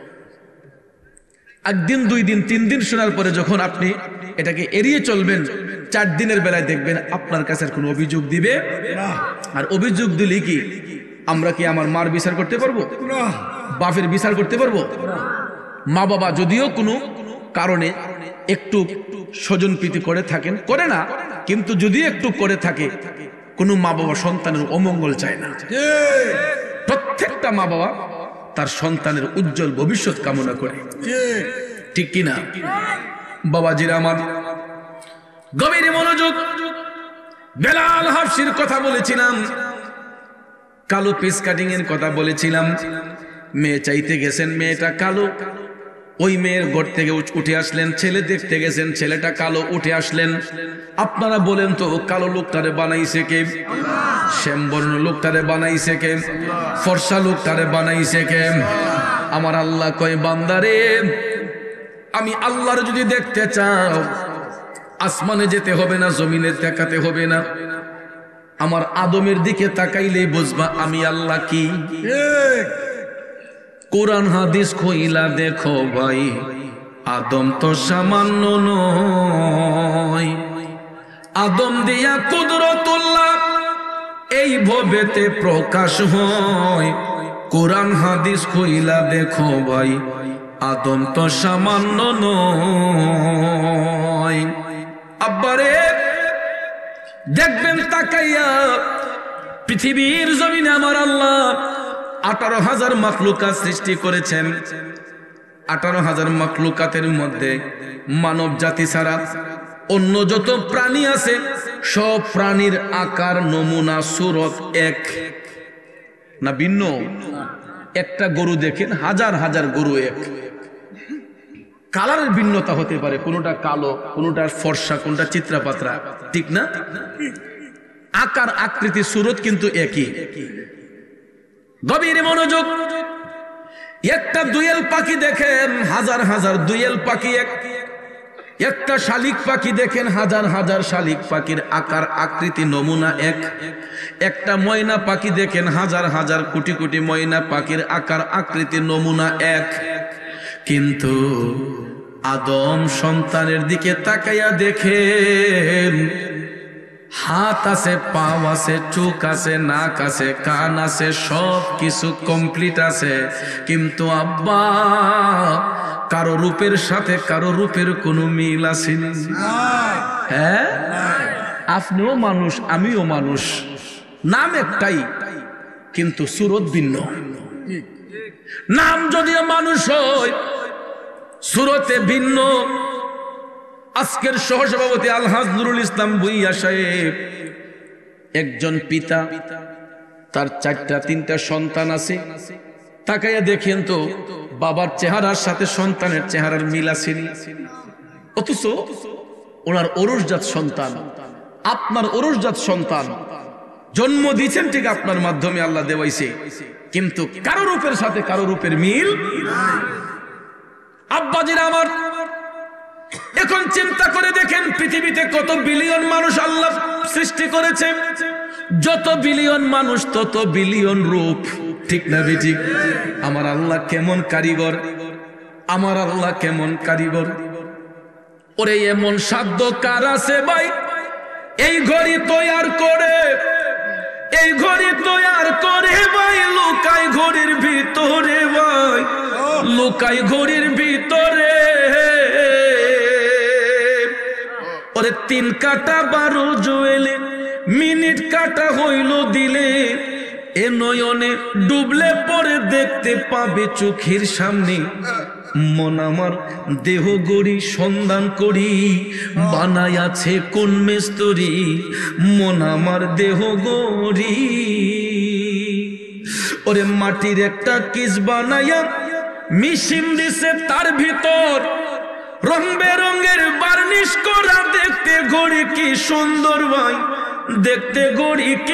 একদিন, 2 দিন, 3 দিন শোনার পরে যখন আপনি এটাকে এড়িয়ে চলবেন, 4 দিনের বেলায় দেখবেন আপনার কাছে কোনো অভিযোগ দিবে না। আর অভিযোগ দিলে কি আমরা কি আমার মার বিচার করতে পারবো? বাপের বিচার করতে পারবো? মা বাবা যদিও কোনো কারণে একটু স্বজন প্রীতি করে থাকেন, করে না, কিন্তু যদি একটু করে থাকে, কোনো মা বাবা সন্তানের অমঙ্গল চায় না। প্রত্যেকটা মা বাবা তার সন্তানের উজ্জ্বল ভবিষ্যৎ কামনা করে, ঠিক কিনা? বাবাজিরা আমার, গভীর মনোযোগ। বেলাল হাফসির কথা বলেছিলাম, কালো পিস কাটিং এর কথা বলেছিলাম, মেয়ে চাইতে গেছেন, মেয়েটা কালো, ওই মেয়ের ঘর থেকে উঠে আসলেন, ছেলে দেখতে গেছেন, ছেলেটা কালো, উঠে আসলেন। আপনারা বলেন তো কালো লোকটারে বানাইছে কে? শ্যামবর্ণ লোকটারে বানাইছে কে? ফর্সা লোকটারে বানাইছে কে? আমার আল্লাহ কয়, বান্দারে আমি আল্লাহর যদি দেখতে চাও, আসমানে যেতে হবে না, জমিনে দেখাতে হবে না, আমার আদমের দিকে তাকাইলেই বুঝবা আমি আল্লাহ কি। কোরআন হাদিস কইলা দেখো ভাই, আদম তো সামান্য নয়, আদম দিয়া কুদরতুল্লাহ এই ভবেতে প্রকাশ হয়। কোরআন হাদিস কইলা দেখো ভাই, আদম তো সামান্য নয়। আব্বারে দেখবেন তাকাইয়া, পৃথিবীর জমিনে আমার আল্লাহ 18,000 মাখলুকাত সৃষ্টি করেছেন। 18,000 মাখলুকাতের মধ্যে মানব জাতি ছাড়া অন্য যত প্রাণী আছে সব প্রাণীর আকার, নমুনা, সুরত এক না ভিন্ন? একটা গরু দেখেন, হাজার হাজার গরু এক, কালারের ভিন্নতা হতে পারে, কোনটা কালো, কোনটা ফর্সা, কোনটা চিত্রাপাত্রা, ঠিক না? আকার, আকৃতি, সুরত কিন্তু একই। গভীর মনোযোগ। একটা দোয়েল পাখি দেখেন, হাজার হাজার দোয়েল পাখি এক, একটা শালিক পাখি দেখেন, হাজার হাজার শালিক পাখির আকার, আকৃতি, নমুনা এক। একটা ময়না পাখি দেখেন, হাজার হাজার কোটি কোটি ময়না পাখির আকার, আকৃতি, নমুনা এক। কিন্তু আদম সন্তানের দিকে তাকাইয়া দেখেন, হাত আছে, পাও আছে, চোখ আছে, নাক আছে, কান আছে, সব কিছু কমপ্লিট আছে, কিন্তু আব্বা কারো রূপের সাথে কারো রূপের কোনো মিল আছে? হ্যাঁ, আপনিও মানুষ, আমিও মানুষ, নাম একটাই কিন্তু সুরত ভিন্ন। নাম যদিও মানুষ হয়, সুরতে ভিন্ন। আজকের সহসভাপতি আলহাজ নুরুল ইসলাম ভুইয়া সাহেব একজন পিতা, তার 4টা-3টা সন্তান আছে। তাকাইয়া দেখেন তো বাবার চেহারার সাথে সন্তানের চেহারার মিল আছে, অথচ ওনার ওরসজাত সন্তান, আপনার ওরসজাত সন্তান জন্ম দিয়েছেন ঠিক আপনার মাধ্যমে আল্লাহ দেওয়াইছে, কিন্তু কারো রূপের সাথে কারো রূপের মিল। আব্বাজিরা আমার, এখন চিন্তা করে দেখেন পৃথিবীতে কত বিলিয়ন মানুষ আল্লাহ সৃষ্টি করেছে। যত বিলিয়ন মানুষ তত বিলিয়ন রূপ, ঠিক না বেঠিক? আমার আল্লাহ কেমন কারিগর, আমার আল্লাহ কেমন কারিগর। ওরে এমন সাধ্য কার আছে ভাই এই ঘড়ি তৈয়ার করে, এই ঘড়ি তৈয়ার করে ভাই লুকাই ঘড়ির ভিতরে, ভাই লুকাই ঘড়ির ভিতরে। ওরে 3 কাটা 12 জুয়েলে মিনিট কাটা হইল দিলে, এ নয়নে ডুবলে পরে দেখতে পাবে চোখের সামনে। মন আমার দেহ গড়ি সন্ধান করি, বানাই আছে কোন মেস্তরি, মন আমার দেহ গড়ি। ওরে মাটির একটা কিস বানাইয়া মিশিম দিছে তার ভিতর, রং বেরঙের বার্নিশ করা, দেখতে ঘড়ি কি সুন্দর ভাই, দেখতে ঘড়ি কি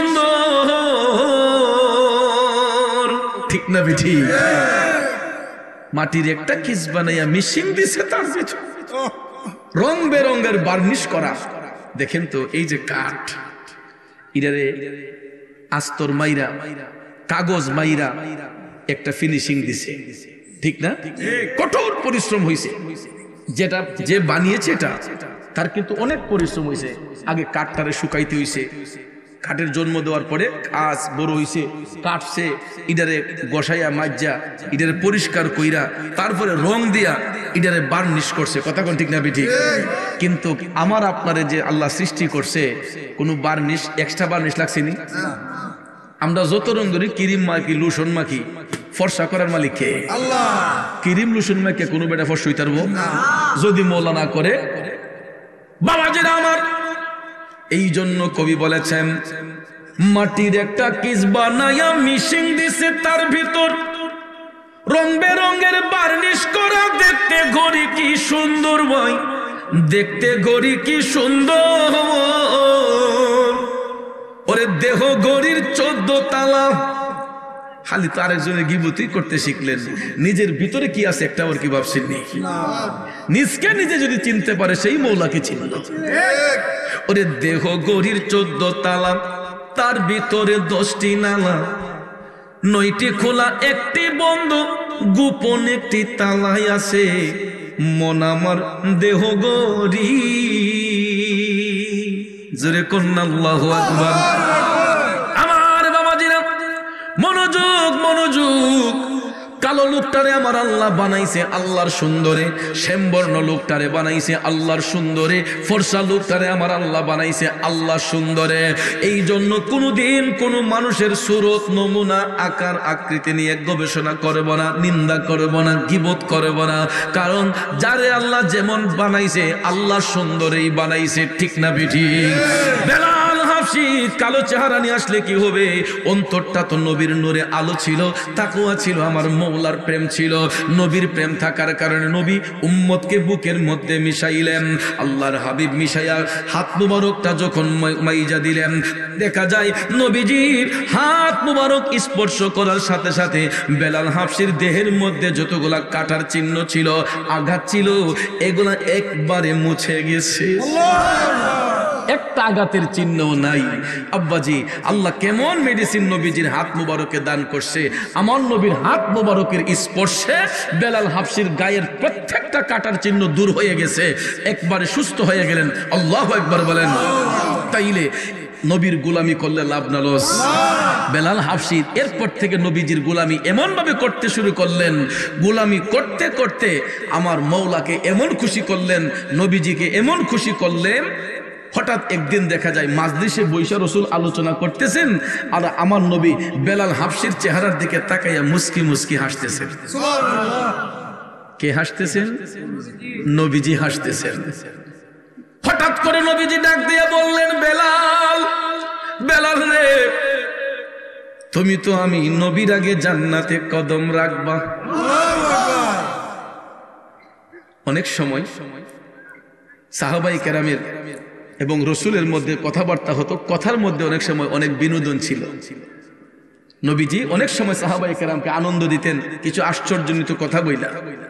সুন্দর, ঠিক না বিঠি? মাটির একটা কিস বানাইয়া মিশিং দিছে তার ভিতর, রং বেরঙের বার্নিশ করা। দেখেন তো এই যে কাঠ, ইরারে আস্তর মাইরা কাগজ মাইরা একটা ফিনিশিং দিছে, ঠিক না? কঠোর পরিশ্রম হয়েছে, যেটা যে বানিয়েছে এটা তার কিন্তু অনেক পরিশ্রম হয়েছে। আগে কাঠটারে শুকাইতে হয়েছে, কাঠের জন্ম দেওয়ার পরে কাজ বড় হয়েছে, কাটছে, ইডারে গসাইয়া মাজা, ইডারে পরিষ্কার কইরা তারপরে রং দিয়া ইডারে বার্নিশ করছে। কথা কোন ঠিক না ঠিক? কিন্তু আমার আপনারে যে আল্লাহ সৃষ্টি করছে, কোনো বার্নিশ এক্সট্রা বার্নিশ লাগছে নি? আমরা যত রং ধরি, ক্রিম মাখি, লোশন মাখি, ফর্সা করার মালিক কে? আল্লাহ। ক্রিম লোশন মাখে কোনো বেটা ফর্সা হইতে পারবো যদি মওলা না করে? বাবাজিরা আমার, এই জন্য কবি বলেছেন মাটির একটা কিস বানাইয়া মিশিং দিছে তার ভিতর, রং বেরঙের বার্নিশ করা, দেখতে ঘড়ি কি সুন্দর ভাই, দেখতে ঘড়ি কি সুন্দর। ওরে দেহ ঘড়ির 14 তালা। খালি তো আরেকজনের গিবতি করতে শিখলেন, নিজের ভিতরে কি আছে একটা ওর কি ভাবছেন? নিজকে নিজে যদি চিনতে পারে সেই মওলাকে চিনল। ওরে দেহ গড়ির 14 তালা, তার ভিতরে 10টি নালা, 9টি খোলা 1টি বন্ধ, গোপন একটি তালাই আছে, মন আমার দেহ গড়ি। জোরে কন্যা আল্লাহু আকবার। আমার বাবাজিরা মনোযোগ, মনোযোগ। কালো লোকটারে আমার আল্লাহ বানাইছে আল্লাহর সুন্দরে, শ্যামবর্ণ লোকটারে বানাইছে আল্লাহর সুন্দরে, ফর্সা লোকটারে আমার আল্লাহ বানাইছে আল্লাহ সুন্দরে। এই জন্য কোনোদিন কোনো মানুষের সুরত, নমুনা, আকার, আকৃতি নিয়ে গবেষণা করব না, নিন্দা করব না, গীবত করব না। কারণ যারে আল্লাহ যেমন বানাইছে আল্লাহ সুন্দরেই বানাইছে, ঠিক না বিঠি? বেলাল হাফসি কালো চেহারা নিয়ে আসলে কি হবে? অন্তরটা তো নবীর নূরে আলো ছিল, তাকওয়া ছিল, আমার মওলার প্রেম ছিল। নবীর প্রেম থাকার কারণে নবী উম্মতকে বুকের মধ্যে মিশাইলেন। আল্লাহর হাবিব মিশাইয়া হাত মুবারকটা যখন মাইজা দিলেন, দেখা যায় নবীজির হাত মুবারক স্পর্শ করার সাথে সাথে বেলাল হাফসির দেহের মধ্যে যতগুলা কাটার চিহ্ন ছিল, আঘাত ছিল, এগুলা একবারে মুছে গেছে। একটা আঘাতের চিহ্ন নাই। আব্বাজি, আল্লাহ কেমন মেডিসিন নবীজির হাত মুবারকে দান করছে। আমার নবীর হাত মুবারকের স্পর্শে বেলাল হাফসির গায়ের প্রত্যেকটা কাটার চিহ্ন দূর হয়ে গেছে, একবারে সুস্থ হয়ে গেলেন। আল্লাহু আকবার বলেন। তাইলে নবীর গোলামি করলে লাভ না লস? বেলাল হাফসি এরপর থেকে নবীজির গোলামি এমন ভাবে করতে শুরু করলেন, গোলামি করতে করতে আমার মওলাকে এমন খুশি করলেন, নবীজিকে এমন খুশি করলেন। হঠাৎ একদিন দেখা যায় মাজলিসে বৈশা রসুল আলোচনা করতেছেন, আর আমার নবী বেলাল হাফসির চেহারার দিকে তাকাইয়া মুস্কি মুস্কি হাসতেছেন। কে হাসতেছেন? নবীজি হাসতেছেন। হঠাৎ করে নবীজি ডাক দিয়ে বললেন, বেলাল, বেলাল রে, তুমি তো আমি নবীর আগে জান্নাতে কদম রাখবা। অনেক সময় সাহাবাই কেরামের এবং রসুলের মধ্যে কথাবার্তা হতো, কথার মধ্যে অনেক সময় অনেক বিনোদন ছিল। নবীজি অনেক সময় সাহাবাই কেরামকে আনন্দ দিতেন কিছু আশ্চর্যজনিত কথা বইলা।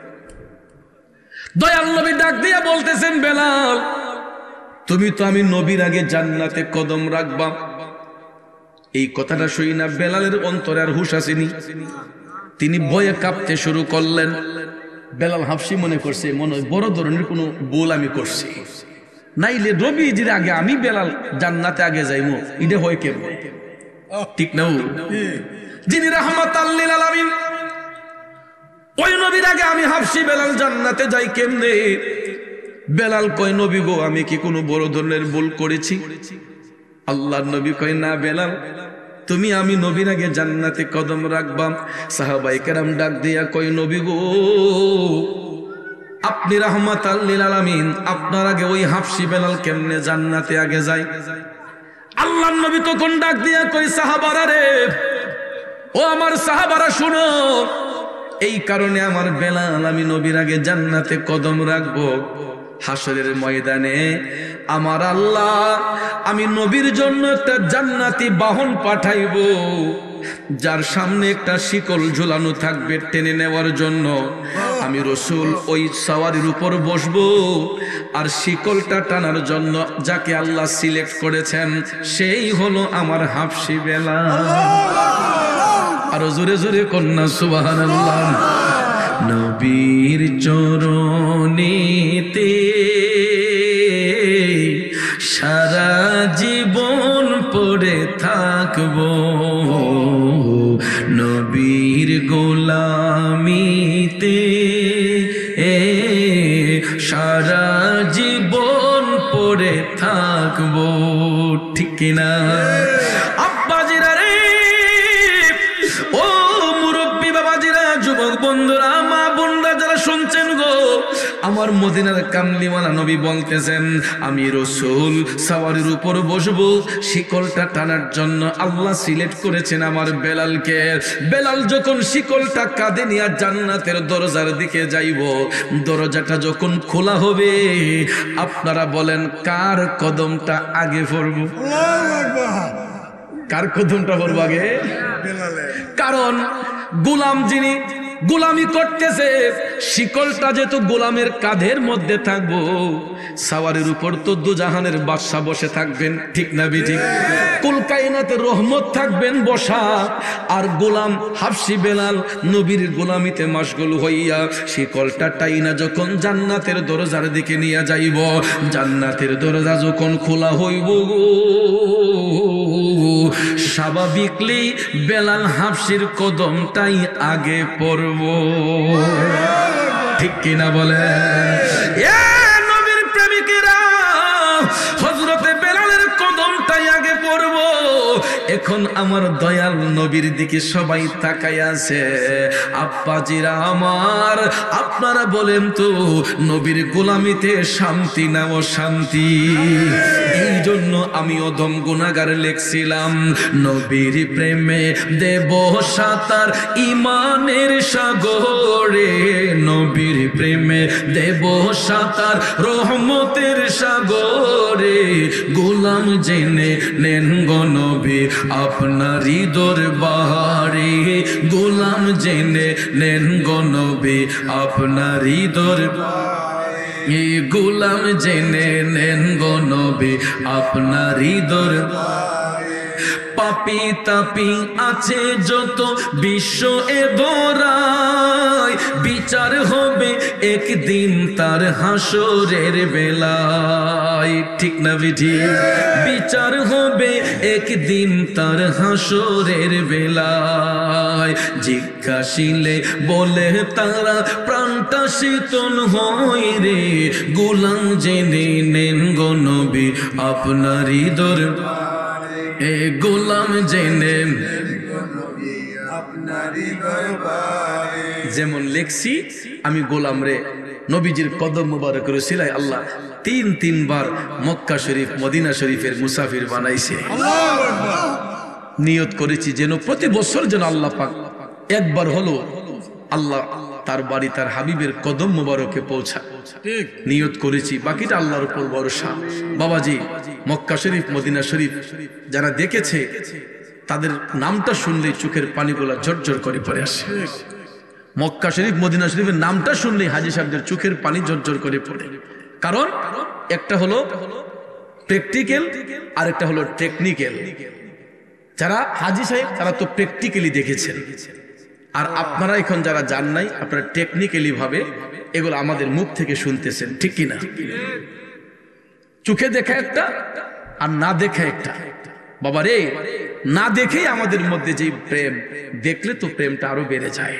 দয়াল নবী ডাক দিয়া বলতেছেন, বেলাল তুমি তো আমি নবীর আগে জান্নাতে কদম রাখবা। এই কথাটা শুই না বেলালের অন্তরে আর হুঁশ আসেনি, তিনি ভয়ে কাঁপতে শুরু করলেন। বেলাল হাফসি মনে করছে মনে হয় বড় ধরনের কোনো ভুল আমি করছি, নাইলে নবীজির আগে আমি বেলাল জান্নাতে আগে যাইমু, এটা হয় কেন? ঠিক না? যিনি রাহমাতাল লিল আলামিন, ওই নবীর আগে আমি হাফসি বেলাল জান্নাতে যাই কেমনে? বেলাল কয়, নবী গো আমি কি কোনো বড় ধরনের ভুল করেছি? আল্লাহর নবী কয়, না বেলাল, তুমি আমি নবীর আগে জান্নাতে কদম রাখবাম। সাহাবায়ে কেরাম ডাক দিয়া কয়, নবী গো আপনি রাহমাতাল লিল আলামিন, আপনার আগে ওই হাফসি বেলাল কেমনে জান্নাতে আগে যায়? আল্লাহর নবী তখন ডাক দিয়া কয়, সাহাবারা রে, ও আমার সাহাবারা শুনো, এই কারণে আমার বেলাল আমি নবীর আগে জান্নাতে কদম রাখবো। হাসরের ময়দানে আমার আল্লাহ আমি নবীর জন্য একটা জান্নাতি বাহন পাঠাইবো, যার সামনে একটা শিকল ঝুলানো থাকবে টেনে নেওয়ার জন্য। আমি রসুল ওই সাওয়ারির উপর বসবো, আর শিকলটা টানার জন্য যাকে আল্লাহ সিলেক্ট করেছেন সেই হলো আমার হাফসি বেলাল। আরো জোরে জোরে কন্যা সুবহানাল্লাহ। নবীর চরণেতে সারা জীবন পড়ে থাকবো, নবীর গোলামিতে সারা জীবন পড়ে থাকবো। ঠিক কিনা? আব্বাজিরা রে, ও মুরব্বী বাবাজিরা, যুবক বন্ধুরা, মা বোনরা যারা শুনছেন গো, আমার মদিনার কামলিওয়ালা নবী বলতেছেন আমি রসুল সাওয়ারির উপর বসবো, শিকলটা টানার জন্য আল্লাহ সিলেক্ট করেছেন আমার বেলালকে। বেলাল যখন শিকলটা কাঁধে নিয়ে জান্নাতের দরজার দিকে যাইব, দরজাটা যখন খোলা হবে, আপনারা বলেন কার কদমটা আগে পড়ব? কার কদমটা পড়ব আগে? কারণ গোলাম যিনি গোলামি করতেছে, শিকলটা যেহেতু গোলামের কাঁধের মধ্যে থাকবো, সাওয়ারের উপর তো দুজাহানের বাদশা বসে থাকবেন। ঠিক না বিঠিক? কুল কায়নাতের রহমত থাকবেন বসা, আর গোলাম হাফসি বেলাল নবীর গোলামিতে মাশগুল হইয়া শিকলটা টাইনা যখন জান্নাতের দরজার দিকে নিয়ে যাইব, জান্নাতের দরজা যখন খোলা হইব, স্বাভাবিকলি বেলাল হাফসির কদমটাই আগে পড়ব। ঠিক কিনা বলে? নবীর প্রেমিকেরা, হযরতে বেলালের কদমটাই আগে পড়ব। এখন আমার দয়াল নবীর দিকে সবাই তাকায় আছে। আব্বাজিরা আমার, আপনারা বলেন তো নবীর গোলামিতে শান্তি না অশান্তি? এই জন্য আমি অদম গুনাহগার লিখছিলাম, নবীর প্রেমে দেব সাঁতার ইমানের সাগরে, নবীর প্রেমে দেব সাঁতার রহমতের সাগরে। গোলাম জেনে নেন গো নবী আপনারই দরবারে, গোলাম জেনে নেন গো নবী আপনারই দরবারে, গোলাম জেনে নেন গো নবী আপনারই দরবারে। পাপি তাপি আছে যত বিশ্ব এ ধরায়, বিচার হবে একদিন তার হাসরের বেলায়। ঠিক না বিধি? বিচার হবে একদিন তার হাসরের বেলায়। জিজ্ঞাসিলে বলে তারা প্রাণটা শীতল হয় রে, গোলাম জেনে নেন গো নবী আপনারই দরবারে, এ গোলাম জেনে আপনারই দরবারে। যেমন লেখছি আমি গোলাম রে নবীজির কদম মুবারক রসিলায় আল্লাহ তিনবার মক্কা শরীফ মদিনা শরীফের মুসাফির বানাইছে। নিয়ত করেছি যেন প্রতি বছর যেন আল্লাহ পাক একবার হলো আল্লাহ তার বাড়ি তার হাবিবের কদম মোবারকে পৌঁছা। নিয়ত করেছি, বাকিটা আল্লাহর উপর ভরসা। বাবাজি মক্কা শরীফ মদিনা শরীফ যারা দেখেছে তাদের নামটা শুনলেই চোখের পানিগুলা ঝরঝর করে পড়ে আসে। মক্কা শরীফ মদিনা শরীফের নামটা শুনলেই হাজী সাহেবদের চোখের পানি ঝরঝর করে পড়ে। কারণ একটা হলো প্র্যাকটিক্যাল আর একটা হলো টেকনিক্যাল। যারা হাজী সাহেব তারা তো প্র্যাকটিক্যালি দেখেছেন, আর আপনারা এখন যারা জান নাই আপনারা টেকনিক্যালি ভাবে এগুলো আমাদের মুখ থেকে শুনতেছেন, ঠিক কিনা? চোখে দেখা একটা আর না দেখা একটা। বাবা রে, না দেখেই আমাদের মধ্যে যে প্রেম, দেখলে তো প্রেমটা আরো বেড়ে যায়।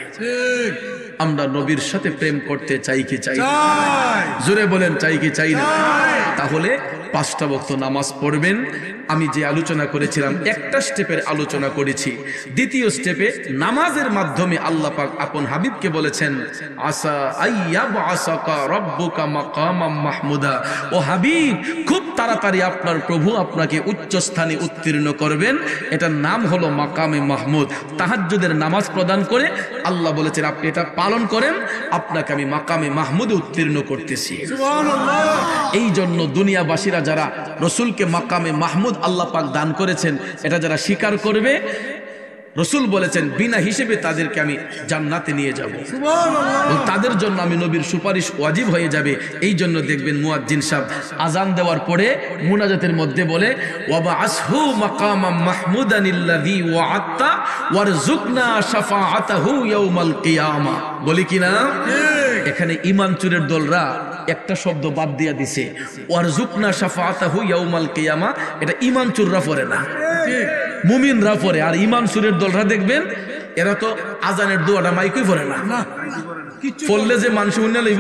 আমরা নবীর সাথে প্রেম করতে চাই কি চাই? জোরে বলেন, চাই কি চাই না? তাহলে 5টা ওয়াক্ত নামাজ পড়বেন। আমি যে আলোচনা করেছিলাম একটা স্টেপের আলোচনা করেছি। দ্বিতীয় স্টেপে নামাজের মাধ্যমে আল্লাহ পাক আপন হাবিবকে বলেছেন আসা আইয়াবআসাকা রাব্বুকা মাকামাম মাহমুদা। ও হাবিব, খুব তাড়াতাড়ি আপনার প্রভু আপনাকে উচ্চ স্থানে উত্তীর্ণ করবেন। এটার নাম হলো মাকামে মাহমুদ। তাহাজ্জুদের নামাজ প্রদান করে আল্লাহ বলেছেন আপনি এটা পালন করেন, আপনাকে আমি মাকামে মাহমুদে উত্তীর্ণ করতেছি। সুবহানাল্লাহ। এই জন্য দুনিয়াবাসীরা যারা রসুলকে মাকামে মাহমুদ আল্লাহ পাক দান করেছেন, এটা যারা স্বীকার করবে, রসুল বলেছেন বিনা হিসেবে তাদেরকে আমি জান্নাতে নিয়ে যাব। সুবহানাল্লাহ। তাদের জন্য আমি নবীর সুপারিশ ওয়াজিব হয়ে যাবে। এই জন্য দেখবেন মুয়াজ্জিন সাহেব আজান দেওয়ার পরে মুনাজাতের মধ্যে বলে ওয়াবাআসহু মাকামাম মাহমুদানিল্লাযী ওয়া'আদতা ওয়ারযুকনা শাফাআতাহু ইয়াউমাল কিয়ামা। বলি কিনা? এখানে ঈমান চুরের দলরা একটা শব্দ বাদ দিয়া দিছে, ওয়ারযুকনা শাফাআতাহু ইয়াউমাল কিয়ামা। এটা ঈমান চুররা পড়ে না, মুমিনরা পড়ে। আর ঈমান চুরের দলরা দেখবেন এরা তো আজানের দোয়াটা মাইকই পড়ে না। পড়লে যে মানুষ শুনে লইব,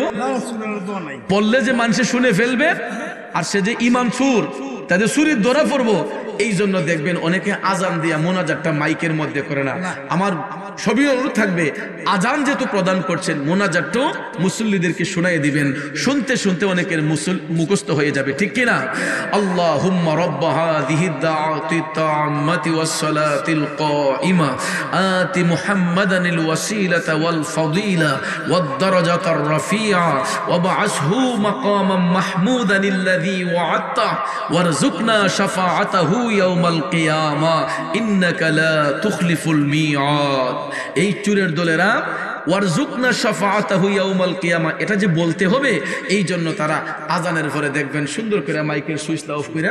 পড়লে যে মানুষ শুনে ফেলবে, আর সে যে ঈমান চুর তাদের চুরির দোয়া পড়বো। এই জন্য দেখবেন অনেকে আজান দিয়া মোনাজাতটা মাইকের মধ্যে করে না। আমার সবই অনুরোধ থাকবে, আজান যেহেতু প্রদান করছেন মোনাজাতটাও মুসল্লিদেরকে শোনাই দিবেন। শুনতে শুনতে অনেকের মুখস্থ হয়ে যাবে, ঠিক কিনা? আল্লাহুম্মা রাব্বা হাযিহি দাওয়াতি তাম্মাতি ওয়াস সালাতিল কাইমা আতি মুহাম্মাদানিল ওয়াসিলাতা ওয়াল ফাদিলা ওয়াদ দারাজাতার রাফিআ ওয়াবআসহু মাকামাম মাহমুদানিল্লাযী ওয়া'আদতা ওয়ারযুকনা শাফাআতাহু ইয়াউমাল কিয়ামা ইন্নাকা লা তুখলিফুল মিআদ। এই চুরের দলেরা ওয়ারযুকনা শাফাআতাহু ইয়াউমাল কিয়ামা এটা যে বলতে হবে, এই জন্য তারা আজানের পরে দেখবেন সুন্দর করে মাইকের সুইচটা অফ করে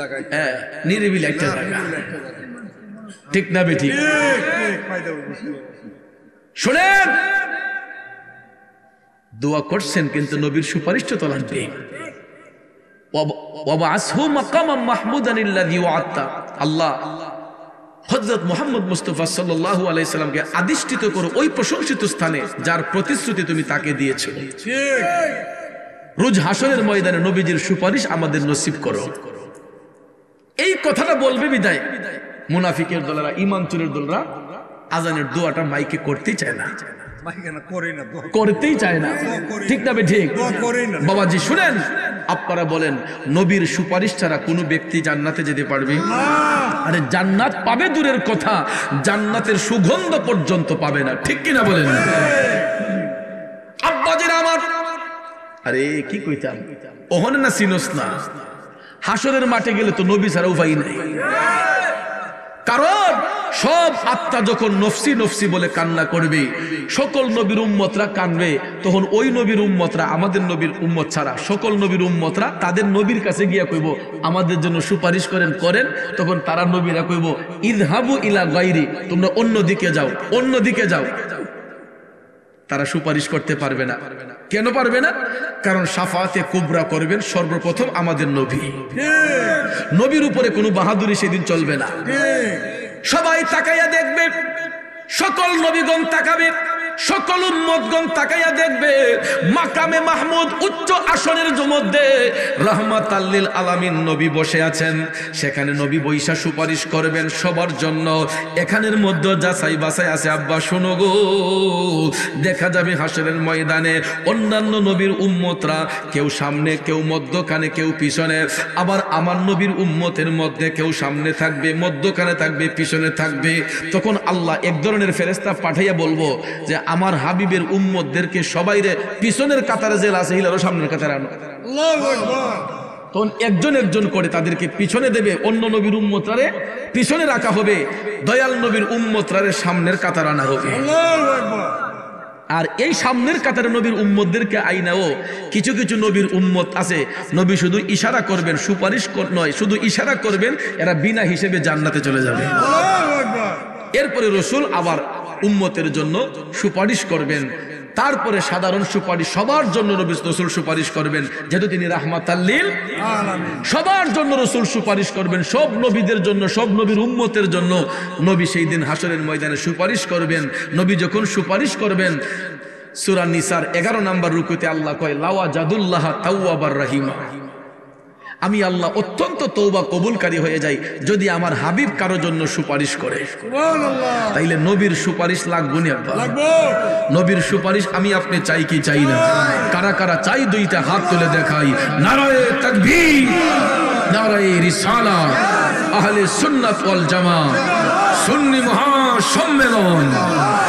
নিরিবিলি একটা জায়গা, ঠিক না বেঠি? শুনেন, দোয়া করছেন কিন্তু নবীর সুপারিশ তো লাগবে। ওয়াবআসহু মাকামাম মাহমুদানিল্লাযী ওয়া'আদতা। আল্লাহ হযরত মুহাম্মদ মুস্তাফা সাল্লাল্লাহু আলাইহি সাল্লামকে আদিষ্ঠিত করো ওই প্রশংসিত স্থানে যার প্রতিশ্রুতি তুমি তাকে দিয়েছো। ঠিক। রোজ হাসরের ময়দানে নবীজির সুপারিশ আমাদের নসিব করো। এই কথাটা বলবে বিদায় মুনাফিকের দলেরা, ঈমান চুরের দলেরা আজানের দোয়াটা মাইকে করতেই চায় না, করতেই চায় না, ঠিক না? ঠিক। বাবাজি শুনেন, আপনারা বলেন নবীর সুপারিশ ছাড়া কোনো ব্যক্তি জান্নাতে যেতে পারবে? আরে জান্নাত পাবে দূরের কথা, জান্নাতের সুগন্ধ পর্যন্ত পাবে না, ঠিক কিনা বলেন? আব্বাজিরা আমার, আরে কি কইতাম, ওহনে না সিনোস না, হাসরের মাঠে গেলে তো নবী ছাড়া উপায় নাই। কারণ সব আত্মা যখন নফসি নফসি বলে কান্না করবে, সকল নবীর উম্মতরা কানবে, তখন ওই নবীর উম্মতরা, আমাদের নবীর উম্মত ছাড়া সকল নবীর উম্মতরা তাদের নবীর কাছে গিয়া কইব আমাদের জন্য সুপারিশ করেন করেন। তখন তারা নবীরা কইব ইযহাবু ইলা গায়রি, তোমরা অন্যদিকে যাও, অন্যদিকে যাও। তারা সুপারিশ করতে পারবে না। কেন পারবে না? কারণ শাফাতে কুবরা করবেন সর্বপ্রথম আমাদের নবী। নবীর উপরে কোনো বাহাদুরি সেদিন চলবে না। সবাই তাকাইয়া দেখবে, সকল নবীগণ তাকাবে, সকল উম্মতগণ তাকাইয়া দেখবে মাকামে মাহমুদ উচ্চ আসনের মধ্যে রাহমাতাল লিল আলামিন নবী বসে আছেন। সেখানে নবী বৈশা সুপারিশ করবেন সবার জন্য। এখানের মধ্যে যাচাই বাছাই আছে। আব্বা শোনো গো, দেখা যাবে হাসরের ময়দানে অন্যান্য নবীর উম্মতরা কেউ সামনে, কেউ মধ্যখানে, কেউ পিছনে। আবার আমার নবীর উম্মতের মধ্যে কেউ সামনে থাকবে, মধ্যখানে থাকবে, পিছনে থাকবে। তখন আল্লাহ এক ধরনের ফেরেশতা পাঠাইয়া বলবো যে আমার হাবিবের উম্মতদেরকে সবাইরে পিছনের কাতারে জেল আছে হিলারও সামনের কাতারে আনো। আল্লাহু আকবার। তখন একজন একজন করে তাদেরকে পিছনে দেবে, অন্য নবীর উম্মতরারে পিছনে রাখা হবে, দয়াল নবীর উম্মতরারে সামনের কাতার আনা হবে। আল্লাহু আকবার। আর এই সামনের কাতারে নবীর উম্মতদেরকে আইনাও কিছু কিছু নবীর উম্মত আছে, নবী শুধু ইশারা করবেন, সুপারিশ নয়, শুধু ইশারা করবেন, এরা বিনা হিসেবে জান্নাতে চলে যাবে। আল্লাহু আকবার। এরপরে রসুল আবার উম্মতের জন্য সুপারিশ করবেন, তারপরে সাধারণ সুপারিশ সবার জন্য নবী রসুল সুপারিশ করবেন, যেহেতু তিনি রাহমাতাল লিল আলামিন। সবার জন্য রসুল সুপারিশ করবেন, সব নবীদের জন্য, সব নবীর উম্মতের জন্য নবী সেই দিন হাসরের ময়দানে সুপারিশ করবেন। নবী যখন সুপারিশ করবেন, সূরা নিসার 11 নম্বর রুকুতে আল্লাহ কয় লাওয়া জাদুল্লাহ তাওয়াবার রাহিমা, আমি আল্লাহ অত্যন্ত তওবা কবুলকারী হয়ে যাই যদি আমার হাবিব কারো জন্য সুপারিশ করে। সুবহানাল্লাহ। তাইলে নবীর সুপারিশ লাগবে না? লাগবো। নবীর সুপারিশ আমি আপনি চাই কি চাই না? কারা কারা চাই দুইটা হাত তুলে দেখাই। নারায়ে তাকবীর, নারায়ে রিসালাত, আহলে সুন্নাত ওয়াল জামাত, সুন্নি মহাসম্মেলন।